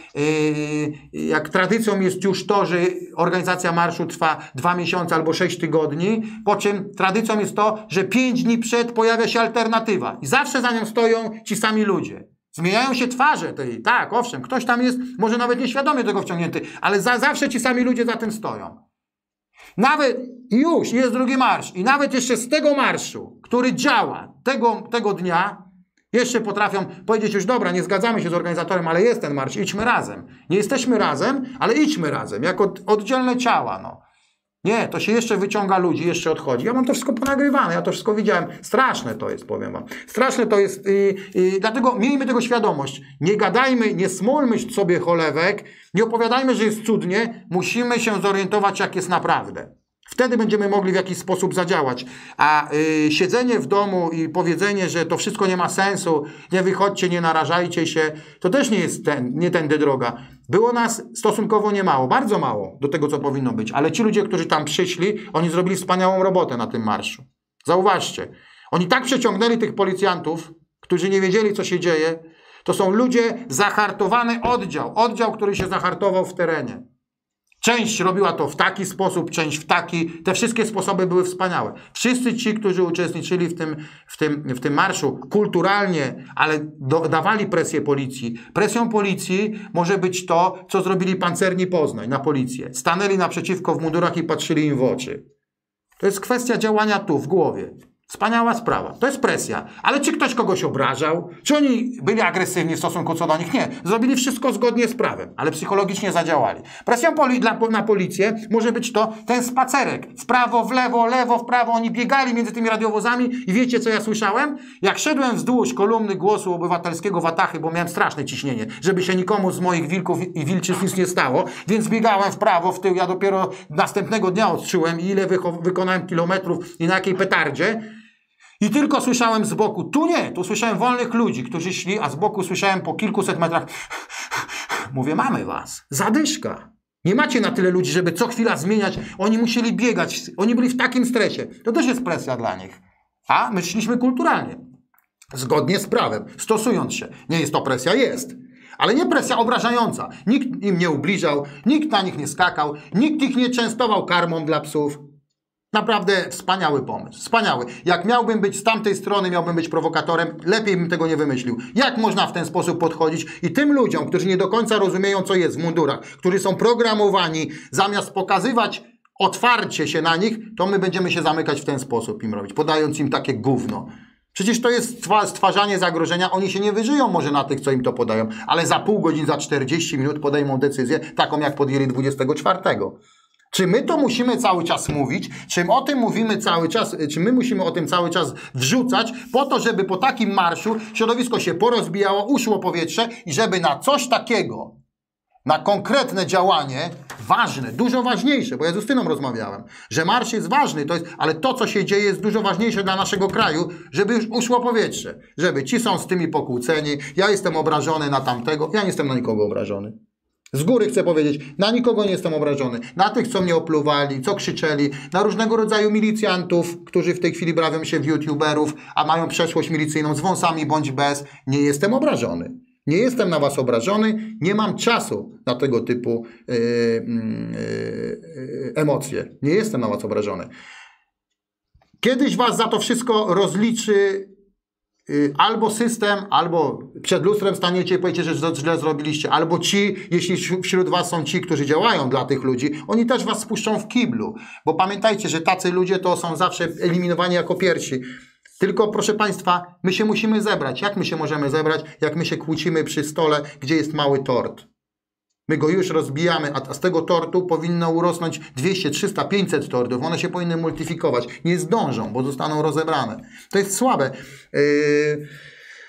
jak tradycją jest już to, że organizacja marszu trwa 2 miesiące albo 6 tygodni, po czym tradycją jest to, że 5 dni przed pojawia się alternatywa. I zawsze za nią stoją ci sami ludzie. Zmieniają się twarze tej, tak, owszem, ktoś tam jest, może nawet nieświadomie tego wciągnięty, ale zawsze ci sami ludzie za tym stoją. Nawet już jest drugi marsz i nawet jeszcze z tego marszu, który działa tego dnia, jeszcze potrafią powiedzieć już dobra, nie zgadzamy się z organizatorem, ale jest ten marsz, idźmy razem. Nie jesteśmy razem, ale idźmy razem, jako oddzielne ciała, no. Nie, to się jeszcze wyciąga ludzi, jeszcze odchodzi. Ja mam to wszystko ponagrywane, ja to wszystko widziałem. Straszne to jest, powiem wam. Straszne to jest, dlatego miejmy tego świadomość. Nie gadajmy, nie smolmy sobie cholewek, nie opowiadajmy, że jest cudnie. Musimy się zorientować, jak jest naprawdę. Wtedy będziemy mogli w jakiś sposób zadziałać. A siedzenie w domu i powiedzenie, że to wszystko nie ma sensu, nie wychodźcie, nie narażajcie się, to też nie jest nie tędy droga. Było nas stosunkowo niemało, bardzo mało do tego, co powinno być. Ale ci ludzie, którzy tam przyszli, oni zrobili wspaniałą robotę na tym marszu. Zauważcie. Oni tak przeciągnęli tych policjantów, którzy nie wiedzieli, co się dzieje. To są ludzie, zahartowany oddział, który się zahartował w terenie. Część robiła to w taki sposób, część w taki. Te wszystkie sposoby były wspaniałe. Wszyscy ci, którzy uczestniczyli w tym marszu kulturalnie, ale dawali presję policji. Presją policji może być to, co zrobili pancerni Poznań na policję. Stanęli naprzeciwko w mundurach i patrzyli im w oczy. To jest kwestia działania tu, w głowie. Wspaniała sprawa. To jest presja. Ale czy ktoś kogoś obrażał? Czy oni byli agresywni w stosunku co do nich? Nie. Zrobili wszystko zgodnie z prawem, ale psychologicznie zadziałali. Presją na policję może być to ten spacerek. W prawo, w lewo, w prawo. Oni biegali między tymi radiowozami i wiecie, co ja słyszałem? Jak szedłem wzdłuż kolumny Głosu Obywatelskiego Watachy, bo miałem straszne ciśnienie, żeby się nikomu z moich wilków i wilczyc nic nie stało, więc biegałem w prawo, w tył. Ja dopiero następnego dnia odczułem, ile wykonałem kilometrów i na jakiej petardzie. I tylko słyszałem z boku, tu słyszałem wolnych ludzi, którzy szli, a z boku słyszałem po kilkuset metrach, mówię, mamy was, zadyszka. Nie macie na tyle ludzi, żeby co chwila zmieniać, oni musieli biegać, oni byli w takim stresie. To też jest presja dla nich. A my szliśmy kulturalnie, zgodnie z prawem, stosując się. Nie jest to presja, jest. Ale nie presja obrażająca. Nikt im nie ubliżał, nikt na nich nie skakał, nikt ich nie częstował karmą dla psów. Naprawdę wspaniały pomysł, wspaniały. Jak miałbym być z tamtej strony, miałbym być prowokatorem, lepiej bym tego nie wymyślił. Jak można w ten sposób podchodzić i tym ludziom, którzy nie do końca rozumieją, co jest w mundurach, którzy są programowani, zamiast pokazywać otwarcie się na nich, to my będziemy się zamykać w ten sposób im robić, podając im takie gówno. Przecież to jest stwarzanie zagrożenia. Oni się nie wyżyją może na tych, co im to podają, ale za pół godziny, za 40 minut podejmą decyzję, taką jak podjęli 24. Czy my to musimy cały czas mówić? Czy o tym mówimy cały czas? Czy my musimy o tym cały czas wrzucać po to, żeby po takim marszu środowisko się porozbijało, uszło powietrze i żeby na coś takiego, na konkretne działanie, ważne, dużo ważniejsze, bo ja z Justyną rozmawiałem, że marsz jest ważny, ale to, co się dzieje, jest dużo ważniejsze dla naszego kraju, żeby już uszło powietrze. Żeby ci są z tymi pokłóceni, ja jestem obrażony na tamtego, ja nie jestem na nikogo obrażony. Z góry chcę powiedzieć, na nikogo nie jestem obrażony. Na tych, co mnie opluwali, co krzyczeli, na różnego rodzaju milicjantów, którzy w tej chwili bawią się w youtuberów, a mają przeszłość milicyjną z wąsami bądź bez. Nie jestem obrażony. Nie jestem na was obrażony, nie mam czasu na tego typu emocje. Nie jestem na was obrażony. Kiedyś was za to wszystko rozliczy albo system, albo przed lustrem staniecie i powiecie, że źle zrobiliście, albo ci, jeśli wśród was są ci, którzy działają dla tych ludzi, oni też was spuszczą w kiblu, bo pamiętajcie, że tacy ludzie to są zawsze eliminowani jako pierwsi. Tylko, proszę państwa, my się musimy zebrać. Jak my się możemy zebrać, jak my się kłócimy przy stole, gdzie jest mały tort? My go już rozbijamy, a z tego tortu powinno urosnąć 200, 300, 500 tortów. One się powinny multiplikować. Nie zdążą, bo zostaną rozebrane. To jest słabe.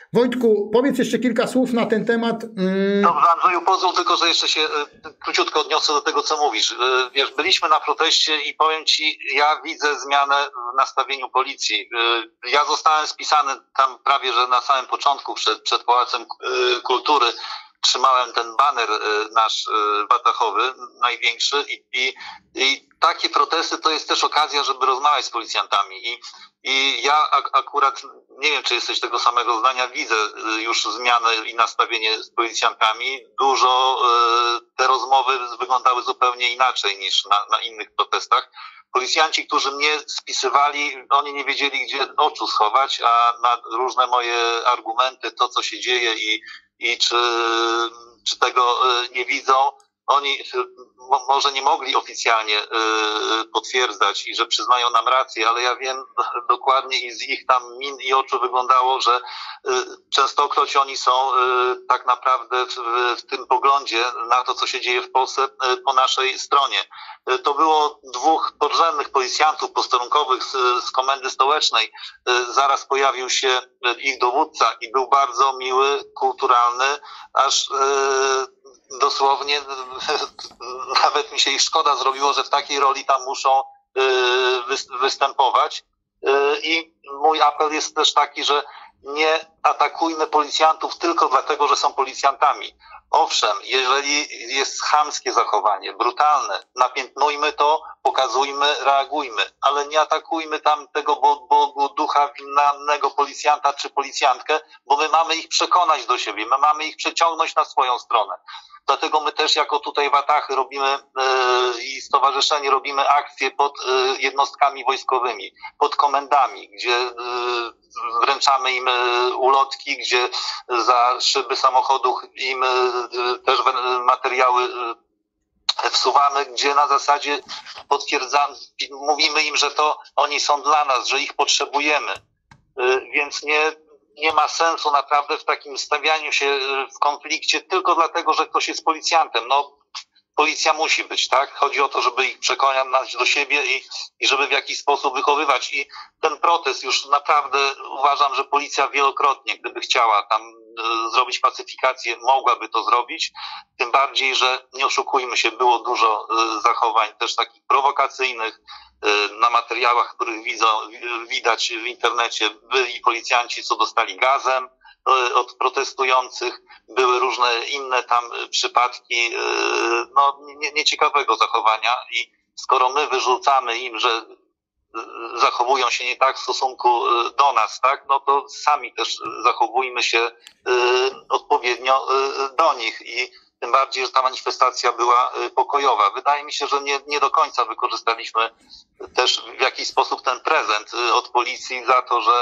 Wojtku, powiedz jeszcze kilka słów na ten temat. Dobrze, Andrzeju, pozwól tylko, że jeszcze się króciutko odniosę do tego, co mówisz. Wiesz, byliśmy na proteście i powiem Ci, ja widzę zmianę w nastawieniu policji. Ja zostałem spisany tam prawie, że na samym początku przed Pałacem Kultury. Trzymałem ten baner nasz watachowy, największy i takie protesty to jest też okazja, żeby rozmawiać z policjantami i ja akurat, nie wiem czy jesteś tego samego zdania, widzę już zmianę i nastawienie z policjantami. Dużo te rozmowy wyglądały zupełnie inaczej niż na innych protestach. Policjanci, którzy mnie spisywali, oni nie wiedzieli gdzie oczu schować, a na różne moje argumenty, to co się dzieje i czy tego nie widzą, oni może nie mogli oficjalnie potwierdzać i że przyznają nam rację, ale ja wiem dokładnie i z ich tam min i oczu wyglądało, że częstokroć oni są tak naprawdę w tym poglądzie na to, co się dzieje w Polsce po naszej stronie. To było 2 podrzędnych policjantów posterunkowych z Komendy Stołecznej. Zaraz pojawił się ich dowódca i był bardzo miły, kulturalny, aż dosłownie nawet mi się ich szkoda zrobiło, że w takiej roli tam muszą występować. I mój apel jest też taki, że nie atakujmy policjantów tylko dlatego, że są policjantami. Owszem, jeżeli jest chamskie zachowanie, brutalne, napiętnujmy to, pokazujmy, reagujmy, ale nie atakujmy tam tego Bogu ducha winnego policjanta czy policjantkę, bo my mamy ich przekonać do siebie, my mamy ich przeciągnąć na swoją stronę. Dlatego my też jako tutaj Watachy robimy i stowarzyszenie robimy akcje pod jednostkami wojskowymi, pod komendami, gdzie wręczamy im ulotki, gdzie za szyby samochodów im też materiały wsuwamy, gdzie na zasadzie potwierdzamy, mówimy im, że to oni są dla nas, że ich potrzebujemy. Więc nie ma sensu naprawdę w takim stawianiu się w konflikcie tylko dlatego, że ktoś jest policjantem. No, policja musi być, tak? Chodzi o to, żeby ich przekonać do siebie i żeby w jakiś sposób wychowywać. I ten protest już naprawdę uważam, że policja wielokrotnie, gdyby chciała tam zrobić pacyfikację, mogłaby to zrobić. Tym bardziej, że nie oszukujmy się, było dużo zachowań też takich prowokacyjnych. Na materiałach, których widać w internecie, byli policjanci, co dostali gazem od protestujących, były różne inne tam przypadki nieciekawego zachowania i skoro my wyrzucamy im, że zachowują się nie tak w stosunku do nas, tak, no to sami też zachowujmy się odpowiednio do nich i tym bardziej, że ta manifestacja była pokojowa. Wydaje mi się, że nie do końca wykorzystaliśmy też w jakiś sposób ten prezent od policji za to, że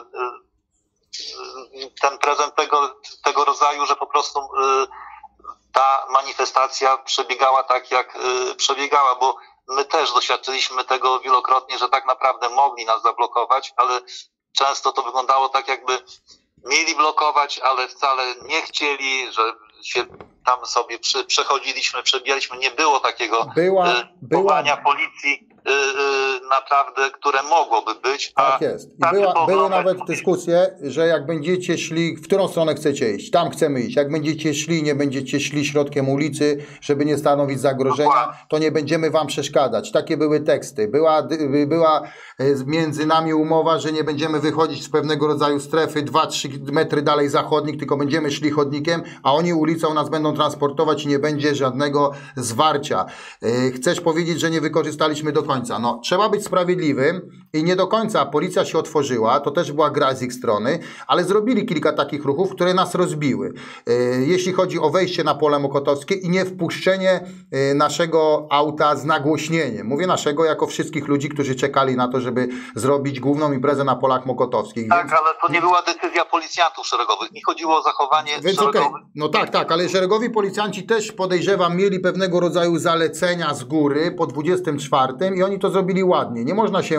ten prezent tego rodzaju, że po prostu ta manifestacja przebiegała tak, jak przebiegała, bo my też doświadczyliśmy tego wielokrotnie, że tak naprawdę mogli nas zablokować, ale często to wyglądało tak, jakby mieli blokować, ale wcale nie chcieli, że się tam sobie przechodziliśmy, przebijaliśmy. Nie było takiego działania policji naprawdę, które mogłoby być. Tak jest. I były nawet dyskusje, że jak będziecie szli, w którą stronę chcecie iść, tam chcemy iść. Jak będziecie szli, nie będziecie szli środkiem ulicy, żeby nie stanowić zagrożenia, to nie będziemy wam przeszkadzać. Takie były teksty. Była między nami umowa, że nie będziemy wychodzić z pewnego rodzaju strefy 2-3 metry dalej za chodnik, tylko będziemy szli chodnikiem, a oni ulicą nas będą transportować i nie będzie żadnego zwarcia. Chcesz powiedzieć, że nie wykorzystaliśmy do końca. No, trzeba być sprawiedliwym i nie do końca policja się otworzyła, to też była gra z ich strony, ale zrobili kilka takich ruchów, które nas rozbiły. Jeśli chodzi o wejście na pole mokotowskie i nie wpuszczenie naszego auta z nagłośnieniem. Mówię naszego jako wszystkich ludzi, którzy czekali na to, żeby zrobić główną imprezę na polach mokotowskich. Tak, ale to nie była decyzja policjantów szeregowych. Nie chodziło o zachowanie szeregowych. Okay. No tak, ale szeregowi policjanci też, podejrzewam, mieli pewnego rodzaju zalecenia z góry po 24 i oni to zrobili ładnie. Nie można się do nich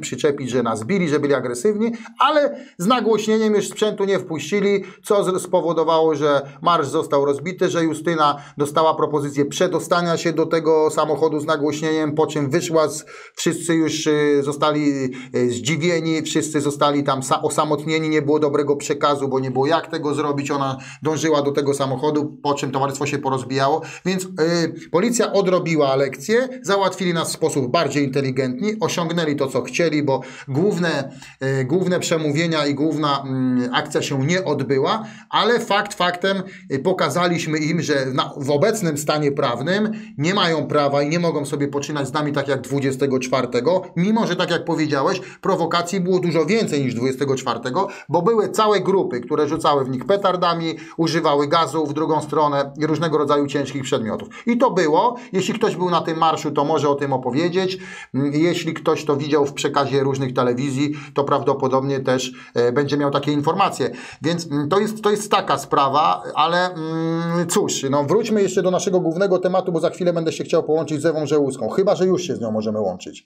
przyczepić, że nas bili, że byli agresywni, ale z nagłośnieniem już sprzętu nie wpuścili, co spowodowało, że marsz został rozbity, że Justyna dostała propozycję przedostania się do tego samochodu z nagłośnieniem, po czym wyszła, wszyscy już zostali zdziwieni, wszyscy zostali tam osamotnieni, nie było dobrego przekazu, bo nie było jak tego zrobić, ona dążyła do tego samochodu, po czym towarzystwo się porozbijało, więc policja odrobiła lekcję, załatwili nas w sposób bardziej inteligentny, osiągnęli to, co chcieli, bo główne przemówienia i główna akcja się nie odbyła, ale faktem pokazaliśmy im, że w obecnym stanie prawnym nie mają prawa i nie mogą sobie poczynać z nami tak jak 24, mimo że tak jak powiedziałeś, prowokacji było dużo więcej niż 24, bo były całe grupy, które rzucały w nich petardami, używały gazu w drugą stronę i różnego rodzaju ciężkich przedmiotów. I to było. Jeśli ktoś był na tym marszu, to może o tym opowiedzieć. Jeśli ktoś to widział w przekazie różnych telewizji, to prawdopodobnie też będzie miał takie informacje. Więc to jest taka sprawa, ale cóż, no wróćmy jeszcze do naszego głównego tematu, bo za chwilę będę się chciał połączyć z Ewą Żełuską. Chyba że już się z nią możemy łączyć.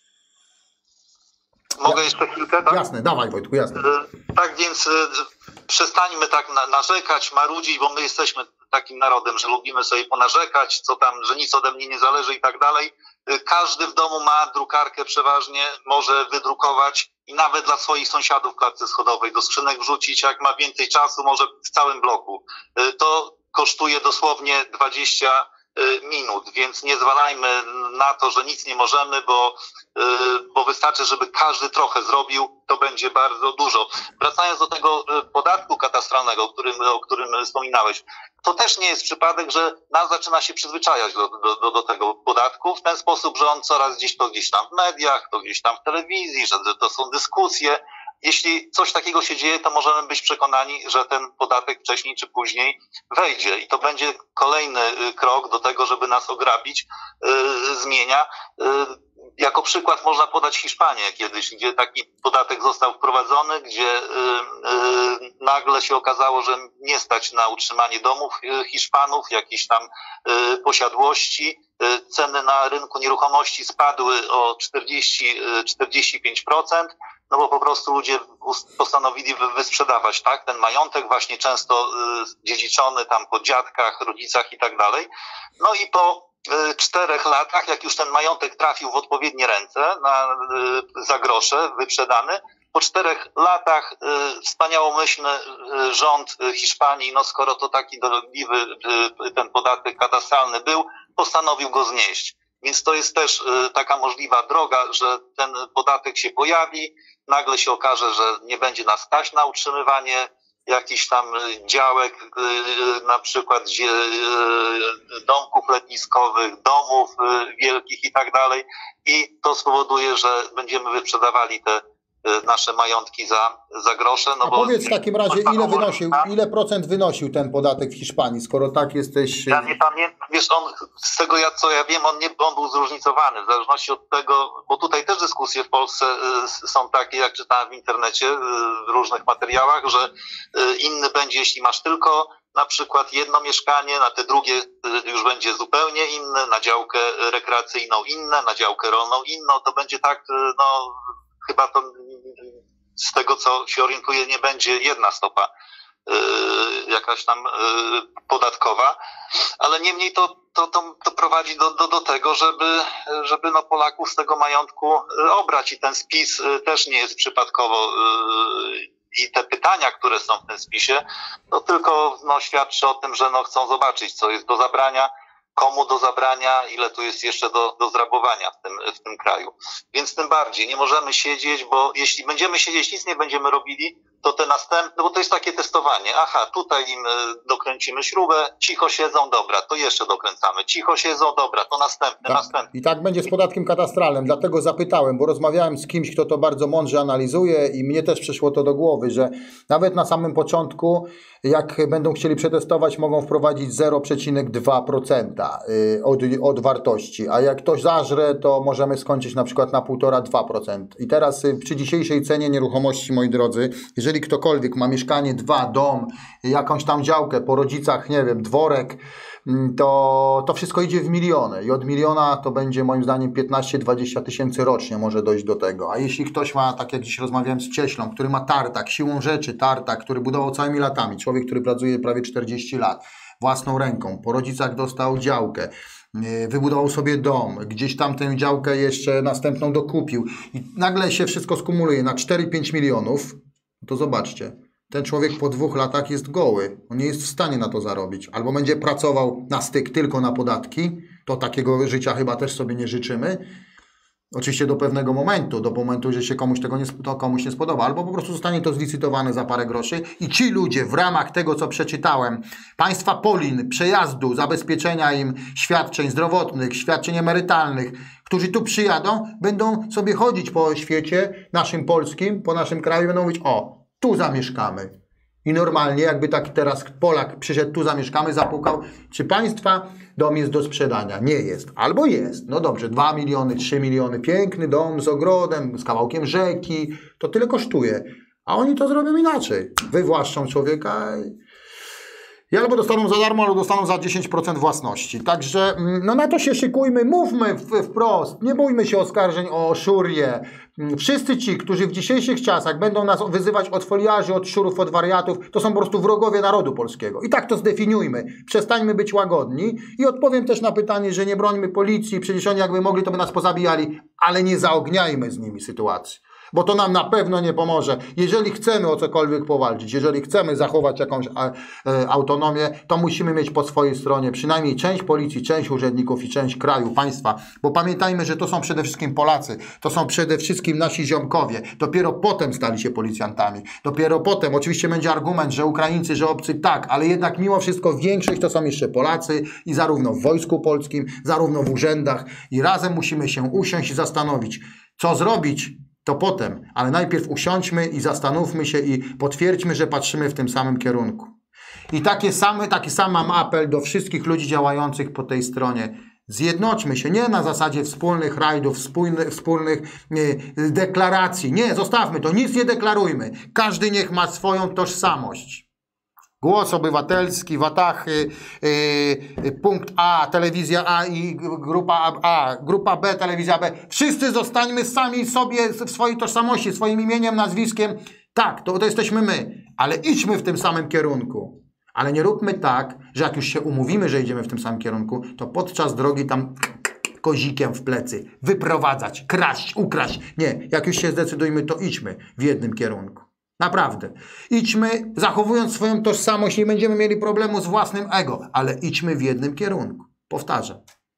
Mogę jeszcze chwilkę, tak? Jasne, dawaj Wojtku, jasne. Tak więc przestańmy tak narzekać, marudzić, bo my jesteśmy takim narodem, że lubimy sobie ponarzekać, co tam, że nic ode mnie nie zależy i tak dalej. Każdy w domu ma drukarkę przeważnie, może wydrukować i nawet dla swoich sąsiadów w klatce schodowej do skrzynek wrzucić, jak ma więcej czasu, może w całym bloku. To kosztuje dosłownie 20 minut, więc nie zwalajmy na to, że nic nie możemy, bo wystarczy, żeby każdy trochę zrobił, to będzie bardzo dużo. Wracając do tego podatku katastralnego, o którym wspominałeś, to też nie jest przypadek, że nas zaczyna się przyzwyczajać do tego podatku w ten sposób, że on coraz gdzieś tam w mediach, to gdzieś tam w telewizji, że to są dyskusje. Jeśli coś takiego się dzieje, to możemy być przekonani, że ten podatek wcześniej czy później wejdzie i to będzie kolejny krok do tego, żeby nas ograbić, zmienia. Jako przykład można podać Hiszpanię kiedyś, gdzie taki podatek został wprowadzony, gdzie nagle się okazało, że nie stać na utrzymanie domów Hiszpanów, jakichś tam posiadłości. Ceny na rynku nieruchomości spadły o 40-45%, no bo po prostu ludzie postanowili wysprzedawać, tak, ten majątek właśnie często dziedziczony tam po dziadkach, rodzicach i tak dalej. No i po 4 latach, jak już ten majątek trafił w odpowiednie ręce za grosze wyprzedany, po 4 latach wspaniałomyślny rząd Hiszpanii, no skoro to taki dolegliwy ten podatek katastralny był, postanowił go znieść. Więc to jest też taka możliwa droga, że ten podatek się pojawi, nagle się okaże, że nie będzie nas stać na utrzymywanie jakichś tam działek, na przykład domków letniskowych, domów wielkich i tak dalej. I to spowoduje, że będziemy wyprzedawali te nasze majątki za grosze. No bo powiedz w takim razie, ile procent wynosił ten podatek w Hiszpanii, skoro tak jesteś... Ja nie pamiętam, wiesz, z tego co ja wiem, on był zróżnicowany, w zależności od tego, bo tutaj też dyskusje w Polsce są takie, jak czytałem w internecie, w różnych materiałach, że inny będzie, jeśli masz tylko na przykład jedno mieszkanie, na te drugie już będzie zupełnie inne, na działkę rekreacyjną inne, na działkę rolną inną, to będzie tak, no chyba to z tego, co się orientuję, nie będzie jedna stopa jakaś tam podatkowa, ale niemniej to prowadzi do tego, żeby no Polaków z tego majątku obrać i ten spis też nie jest przypadkowo i te pytania, które są w tym spisie, to tylko świadczy o tym, że chcą zobaczyć, co jest do zabrania, komu do zabrania, ile tu jest jeszcze do zrabowania w tym kraju. Więc tym bardziej nie możemy siedzieć, bo jeśli będziemy siedzieć, nic nie będziemy robili, to te następne, bo to jest takie testowanie. Aha, tutaj im dokręcimy śrubę, cicho siedzą, dobra, to jeszcze dokręcamy. Cicho siedzą, dobra, to następne. I tak będzie z podatkiem katastralnym, dlatego zapytałem, bo rozmawiałem z kimś, kto to bardzo mądrze analizuje i mnie też przyszło to do głowy, że nawet na samym początku, jak będą chcieli przetestować, mogą wprowadzić 0,2% od wartości, a jak ktoś zażre, to możemy skończyć na przykład na 1,5–2%. I teraz przy dzisiejszej cenie nieruchomości, moi drodzy, jeżeli jeżeli ktokolwiek ma mieszkanie, 2, dom, jakąś tam działkę, po rodzicach, nie wiem, dworek, to wszystko idzie w miliony i od miliona to będzie moim zdaniem 15-20 tysięcy rocznie może dojść do tego. A jeśli ktoś ma, tak jak dziś rozmawiałem z Cieślą, który ma tartak, siłą rzeczy tartak, który budował całymi latami, człowiek, który pracuje prawie 40 lat, własną ręką, po rodzicach dostał działkę, wybudował sobie dom, gdzieś tam tę działkę jeszcze następną dokupił i nagle się wszystko skumuluje na 4-5 milionów, to zobaczcie, ten człowiek po 2 latach jest goły, on nie jest w stanie na to zarobić, albo będzie pracował na styk tylko na podatki, to takiego życia chyba też sobie nie życzymy, oczywiście do pewnego momentu, do momentu, że się komuś nie spodoba, albo po prostu zostanie to zlicytowane za parę groszy i ci ludzie w ramach tego, co przeczytałem, państwa Polin, przejazdu, zabezpieczenia im świadczeń zdrowotnych, świadczeń emerytalnych, którzy tu przyjadą, będą sobie chodzić po świecie naszym polskim, po naszym kraju i będą mówić, o, tu zamieszkamy. I normalnie, jakby taki teraz Polak przyszedł, tu zamieszkamy, zapukał, czy państwa dom jest do sprzedania? Nie jest. Albo jest. No dobrze, 2 miliony, 3 miliony, piękny dom z ogrodem, z kawałkiem rzeki, to tyle kosztuje. A oni to zrobią inaczej. Wywłaszczą człowieka i albo dostaną za darmo, albo dostaną za 10% własności. Także no na to się szykujmy, mówmy wprost, nie bójmy się oskarżeń o szurię. Wszyscy ci, którzy w dzisiejszych czasach będą nas wyzywać od foliarzy, od szurów, od wariatów, to są po prostu wrogowie narodu polskiego. I tak to zdefiniujmy. Przestańmy być łagodni i odpowiem też na pytanie, że nie brońmy policji, przecież oni jakby mogli, to by nas pozabijali, ale nie zaogniajmy z nimi sytuacji. Bo to nam na pewno nie pomoże. Jeżeli chcemy o cokolwiek powalczyć, jeżeli chcemy zachować jakąś autonomię, to musimy mieć po swojej stronie przynajmniej część policji, część urzędników i część kraju, państwa. Bo pamiętajmy, że to są przede wszystkim Polacy, to są przede wszystkim nasi ziomkowie. Dopiero potem stali się policjantami. Dopiero potem, oczywiście będzie argument, że Ukraińcy, że obcy, tak, ale jednak mimo wszystko większość to są jeszcze Polacy i zarówno w Wojsku Polskim, zarówno w urzędach i razem musimy się usiąść i zastanowić, co zrobić, to potem, ale najpierw usiądźmy i zastanówmy się i potwierdźmy, że patrzymy w tym samym kierunku. I taki sam mam apel do wszystkich ludzi działających po tej stronie. Zjednoczmy się, nie na zasadzie wspólnych rajdów, wspólnych deklaracji. Nie, zostawmy to, nic nie deklarujmy. Każdy niech ma swoją tożsamość. Głos Obywatelski, Watachy, punkt A, telewizja A i grupa A, grupa B, telewizja B. Wszyscy zostańmy sami sobie w swojej tożsamości, swoim imieniem, nazwiskiem. Tak, to jesteśmy my, ale idźmy w tym samym kierunku. Ale nie róbmy tak, że jak już się umówimy, że idziemy w tym samym kierunku, to podczas drogi tam kozikiem w plecy, wyprowadzać, kraść, ukraść. Nie, jak już się zdecydujmy, to idźmy w jednym kierunku. Naprawdę. Idźmy, zachowując swoją tożsamość, nie będziemy mieli problemu z własnym ego, ale idźmy w jednym kierunku. Powtarzam.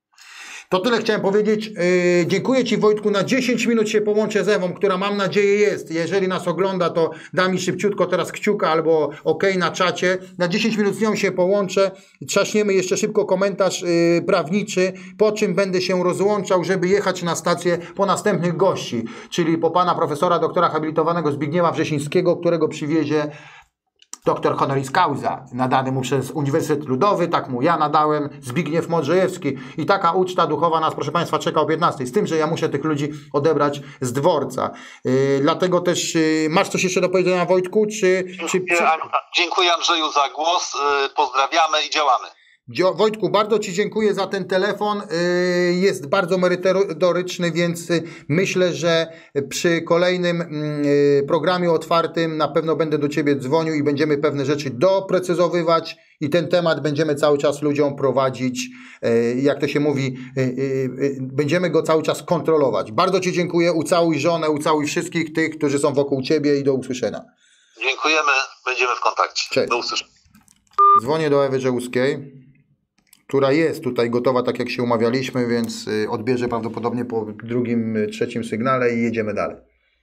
To tyle chciałem powiedzieć. Dziękuję Ci, Wojtku. Na 10 minut się połączę z Ewą, która mam nadzieję jest. Jeżeli nas ogląda, to da mi szybciutko teraz kciuka albo OK na czacie. Na 10 minut z nią się połączę. Trzaśniemy jeszcze szybko komentarz prawniczy, po czym będę się rozłączał, żeby jechać na stację po następnych gości, czyli po pana profesora, doktora habilitowanego Zbigniewa Wrzesińskiego, którego przywiezie doktor honoris causa, nadany mu przez Uniwersytet Ludowy, tak mu ja nadałem, Zbigniew Modrzejewski. I taka uczta duchowa nas, proszę Państwa, czeka o 15. Z tym, że ja muszę tych ludzi odebrać z dworca. Dlatego też, masz coś jeszcze do powiedzenia, Wojtku? Dziękuję, Andrzeju, za głos. Pozdrawiamy i działamy. Wojtku, bardzo Ci dziękuję za ten telefon. Jest bardzo merytoryczny, więc myślę, że przy kolejnym programie otwartym na pewno będę do Ciebie dzwonił i będziemy pewne rzeczy doprecyzowywać i ten temat będziemy cały czas ludziom prowadzić, jak to się mówi, będziemy go cały czas kontrolować. Bardzo Ci dziękuję, ucałuj żonę, ucałuj wszystkich tych, którzy są wokół Ciebie i do usłyszenia. Dziękujemy, będziemy w kontakcie. Cześć. Do usłyszenia. Dzwonię do Ewy Żełuskiej, która jest tutaj gotowa, tak jak się umawialiśmy, więc odbierze prawdopodobnie po drugim, trzecim sygnale i jedziemy dalej.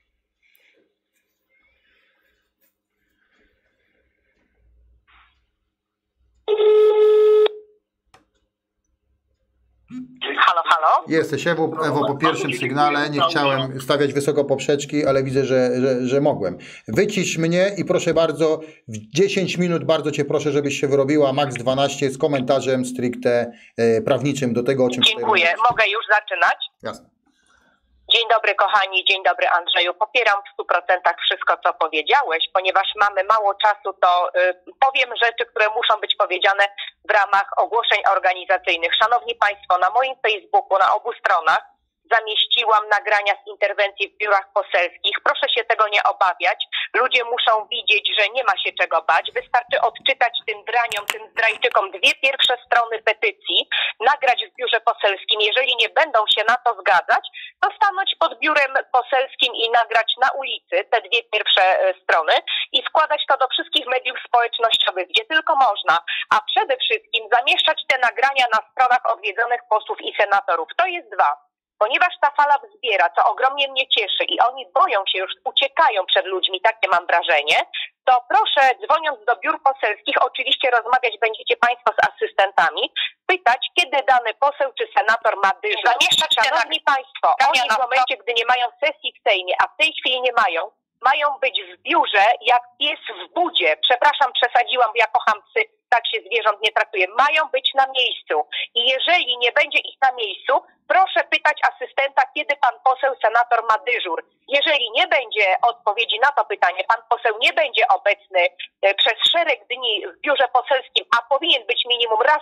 Halo, halo? Jesteś, Ewo, po pierwszym sygnale. Nie chciałem stawiać wysoko poprzeczki, ale widzę, że mogłem. Wycisz mnie i proszę bardzo, w 10 minut bardzo Cię proszę, żebyś się wyrobiła, max 12, z komentarzem stricte prawniczym do tego, o czym... Dziękuję. Mogę już zaczynać? Jasne. Dzień dobry kochani, dzień dobry Andrzeju. Popieram w 100% wszystko, co powiedziałeś. Ponieważ mamy mało czasu, to powiem rzeczy, które muszą być powiedziane w ramach ogłoszeń organizacyjnych. Szanowni Państwo, na moim Facebooku, na obu stronach zamieściłam nagrania z interwencji w biurach poselskich. Proszę się tego nie obawiać. Ludzie muszą widzieć, że nie ma się czego bać. Wystarczy odczytać tym draniom, tym zdrajczykom 2 pierwsze strony petycji, nagrać w biurze poselskim. Jeżeli nie będą się na to zgadzać, to stanąć pod biurem poselskim i nagrać na ulicy te 2 pierwsze strony i składać to do wszystkich mediów społecznościowych, gdzie tylko można. A przede wszystkim zamieszczać te nagrania na stronach odwiedzonych posłów i senatorów. To jest 2. Ponieważ ta fala wzbiera, co ogromnie mnie cieszy i oni boją się już, uciekają przed ludźmi, takie mam wrażenie, to proszę, dzwoniąc do biur poselskich, oczywiście rozmawiać będziecie Państwo z asystentami, pytać, kiedy dany poseł czy senator ma dyżur. Szanowni Państwo, oni w momencie, gdy nie mają sesji w Sejmie, a w tej chwili nie mają być w biurze jak pies w budzie. Przepraszam, przesadziłam, bo ja kocham psy, tak się zwierząt nie traktuję. Mają być na miejscu. I jeżeli nie będzie ich na miejscu, proszę pytać asystenta, kiedy pan poseł, senator ma dyżur. Jeżeli nie będzie odpowiedzi na to pytanie, pan poseł nie będzie obecny przez szereg dni w biurze poselskim, a powinien być minimum raz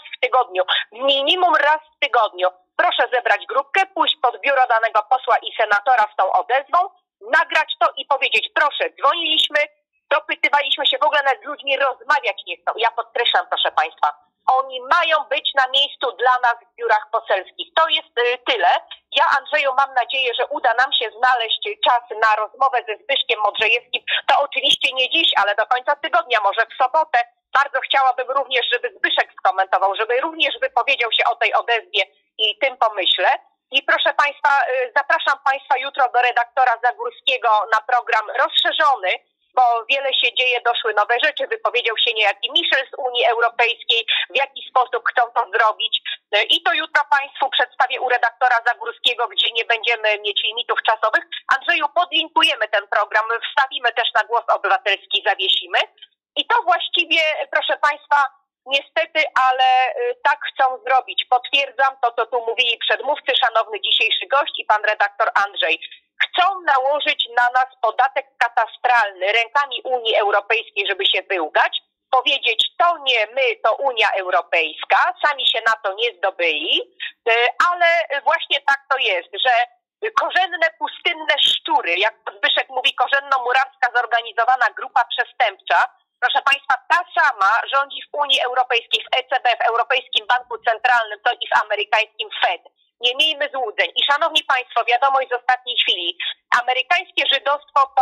w tygodniu, proszę zebrać grupkę, pójść pod biuro danego posła i senatora z tą odezwą, nagrać to i powiedzieć, proszę, dzwoniliśmy, dopytywaliśmy się, w ogóle nawet z ludźmi rozmawiać nie chcą. Ja podkreślam, proszę Państwa, oni mają być na miejscu dla nas w biurach poselskich. To jest tyle. Ja, Andrzeju, mam nadzieję, że uda nam się znaleźć czas na rozmowę ze Zbyszkiem Modrzejewskim. To oczywiście nie dziś, ale do końca tygodnia, może w sobotę. Bardzo chciałabym również, żeby Zbyszek skomentował, żeby również wypowiedział się o tej odezwie i tym pomyśle. I proszę Państwa, zapraszam Państwa jutro do redaktora Zagórskiego na program rozszerzony, bo wiele się dzieje, doszły nowe rzeczy, wypowiedział się niejaki Michel z Unii Europejskiej, w jaki sposób chcą to zrobić. I to jutro Państwu przedstawię u redaktora Zagórskiego, gdzie nie będziemy mieć limitów czasowych. Andrzeju, podlinkujemy ten program, wstawimy też na Głos Obywatelski, zawiesimy. I to właściwie, proszę Państwa, niestety, ale tak chcą zrobić. Potwierdzam to, co tu mówili przedmówcy, szanowny dzisiejszy gość i pan redaktor Andrzej. Chcą nałożyć na nas podatek katastralny rękami Unii Europejskiej, żeby się wyłgać, powiedzieć, to nie my, to Unia Europejska, sami się na to nie zdobyli, ale właśnie tak to jest, że korzenne, pustynne szczury, jak Zbyszek mówi, korzenno-murawska zorganizowana grupa przestępcza, proszę Państwa, ta sama rządzi w Unii Europejskiej, w ECB, w Europejskim Banku Centralnym, to i w amerykańskim Fed. Nie miejmy złudzeń. I szanowni Państwo, wiadomość z ostatniej chwili. Amerykańskie żydostwo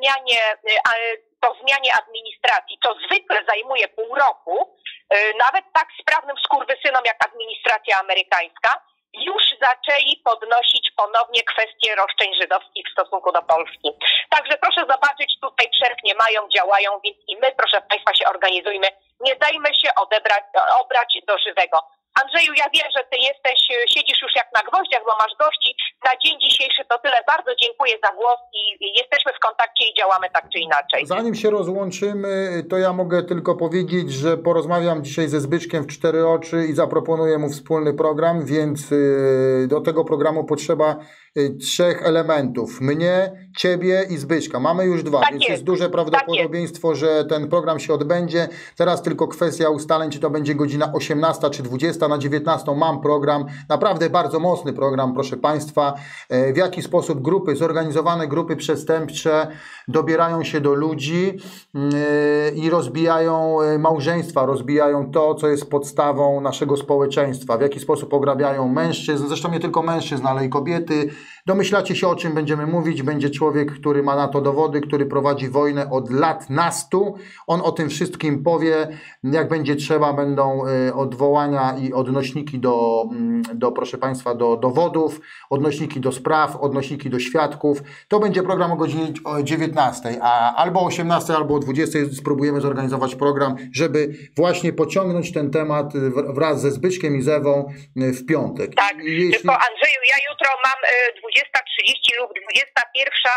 po zmianie administracji, co zwykle zajmuje pół roku, nawet tak sprawnym skurwysynom jak administracja amerykańska, już zaczęli podnosić ponownie kwestie roszczeń żydowskich w stosunku do Polski. Także proszę zobaczyć, tutaj przerw nie mają, działają, więc i my, proszę Państwa, się organizujmy. Nie dajmy się obrać do żywego. Andrzeju, ja wiem, że Ty siedzisz już jak na gwoździach, bo masz gości. Na dzień dzisiejszy to tyle. Bardzo dziękuję za głos i jesteśmy w kontakcie i działamy tak czy inaczej. Zanim się rozłączymy, to ja mogę tylko powiedzieć, że porozmawiam dzisiaj ze Zbyszkiem w 4 oczy i zaproponuję mu wspólny program, więc do tego programu potrzeba 3 elementów. Mnie, Ciebie i Zbyszka. Mamy już 2, więc jest duże prawdopodobieństwo, że ten program się odbędzie. Teraz tylko kwestia ustaleń, czy to będzie godzina 18 czy 20. Na 19 mam program. Naprawdę bardzo mocny program, proszę Państwa. W jaki sposób zorganizowane grupy przestępcze dobierają się do ludzi i rozbijają małżeństwa, rozbijają to, co jest podstawą naszego społeczeństwa. W jaki sposób ograbiają mężczyzn, zresztą nie tylko mężczyzn, ale i kobiety. Domyślacie się, o czym będziemy mówić. Będzie człowiek, który ma na to dowody, który prowadzi wojnę od lat nastu. On o tym wszystkim powie. Jak będzie trzeba, będą odwołania i odnośniki do proszę Państwa, do dowodów, odnośniki do spraw, odnośniki do świadków. To będzie program o godzinie 19, a albo o 18, albo o 20 spróbujemy zorganizować program, żeby właśnie pociągnąć ten temat wraz ze Zbyszkiem i z Ewą w piątek. Tak, tylko Andrzeju, ja jutro mam 20:30 lub 21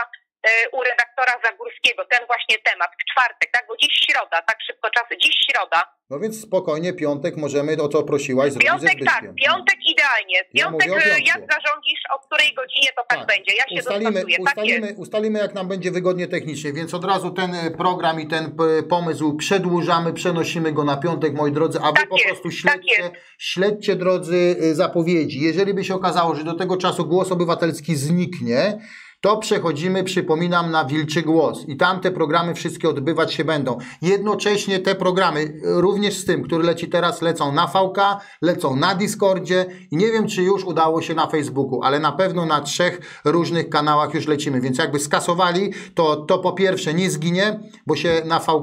u redaktora Zagórskiego, ten właśnie temat, w czwartek, tak, bo dziś środa, tak szybko czas, dziś środa. No więc spokojnie, piątek możemy, o co prosiłaś, zrobić ze Piątek tak, Zbyszkiem. piątek idealnie. Piątek, jak zarządzisz, o której godzinie, to tak będzie. Ja się dostosuję. Ustalimy, jak nam będzie wygodnie technicznie, więc od razu ten program i ten pomysł przedłużamy, przenosimy go na piątek, moi drodzy, a wy po prostu śledźcie, drodzy, zapowiedzi. Jeżeli by się okazało, że do tego czasu Głos Obywatelski zniknie, to przechodzimy, przypominam, na Wilczy Głos i tam te programy wszystkie odbywać się będą. Jednocześnie te programy, również z tym, który leci teraz, lecą na VK, lecą na Discordzie i nie wiem, czy już udało się na Facebooku, ale na pewno na 3 różnych kanałach już lecimy, więc jakby skasowali, to po pierwsze nie zginie, bo się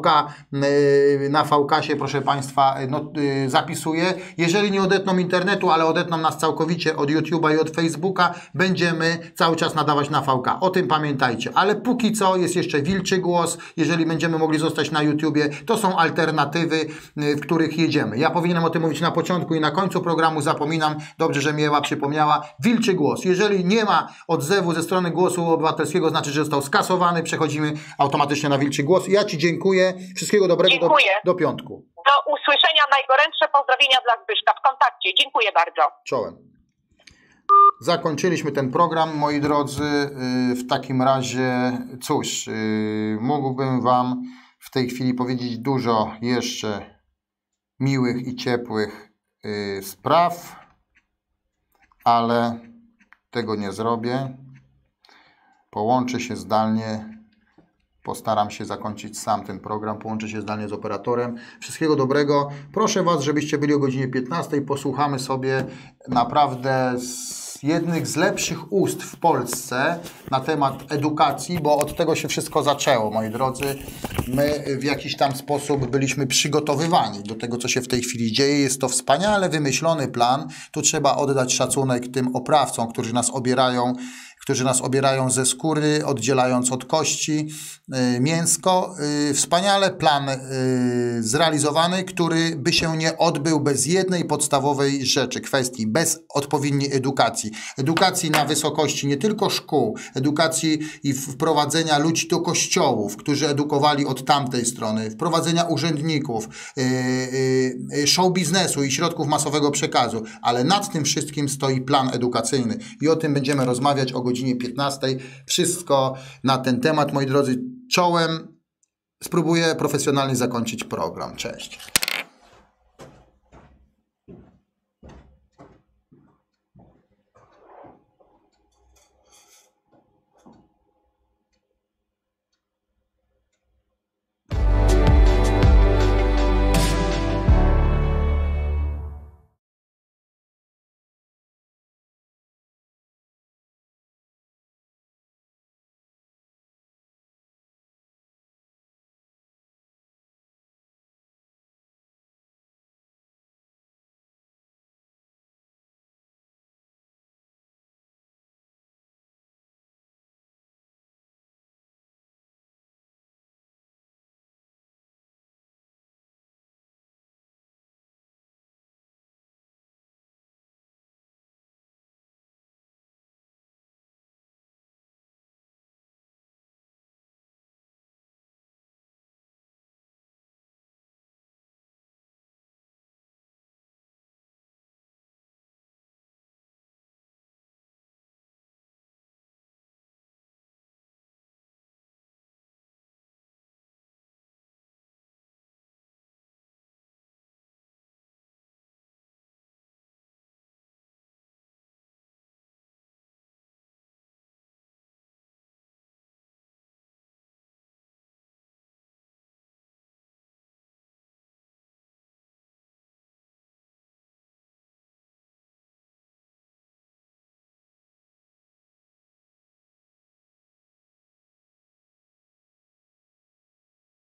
na VK się, proszę Państwa, zapisuje. Jeżeli nie odetną internetu, ale odetną nas całkowicie od YouTube'a i od Facebooka, będziemy cały czas nadawać na VK. O tym pamiętajcie, ale póki co jest jeszcze Wilczy Głos, jeżeli będziemy mogli zostać na YouTubie, to są alternatywy, w których jedziemy. Ja powinienem o tym mówić na początku i na końcu programu, zapominam, dobrze, że mi Ewa przypomniała. Wilczy Głos, jeżeli nie ma odzewu ze strony Głosu Obywatelskiego, znaczy, że został skasowany, przechodzimy automatycznie na Wilczy Głos. Ja Ci dziękuję, wszystkiego dobrego do piątku. Do usłyszenia, najgorętsze pozdrowienia dla Zbyszka, w kontakcie, dziękuję bardzo. Czołem. Zakończyliśmy ten program, moi drodzy. W takim razie, cóż, mógłbym Wam w tej chwili powiedzieć dużo jeszcze miłych i ciepłych spraw, ale tego nie zrobię. Połączę się zdalnie. Postaram się zakończyć sam ten program, połączę się zdalnie z operatorem. Wszystkiego dobrego. Proszę Was, żebyście byli o godzinie 15. Posłuchamy sobie naprawdę jednych z lepszych ust w Polsce na temat edukacji, bo od tego się wszystko zaczęło, moi drodzy. My w jakiś tam sposób byliśmy przygotowywani do tego, co się w tej chwili dzieje. Jest to wspaniale wymyślony plan. Tu trzeba oddać szacunek tym oprawcom, którzy nas obierają ze skóry, oddzielając od kości mięsko. Wspaniale plan zrealizowany, który by się nie odbył bez jednej podstawowej rzeczy, kwestii, bez odpowiedniej edukacji. Edukacji na wysokości nie tylko szkół, edukacji i wprowadzenia ludzi do kościołów, którzy edukowali od tamtej strony, wprowadzenia urzędników, show biznesu i środków masowego przekazu, ale nad tym wszystkim stoi plan edukacyjny i o tym będziemy rozmawiać o godzinie 15. Wszystko na ten temat, moi drodzy, czołem. Spróbuję profesjonalnie zakończyć program. Cześć.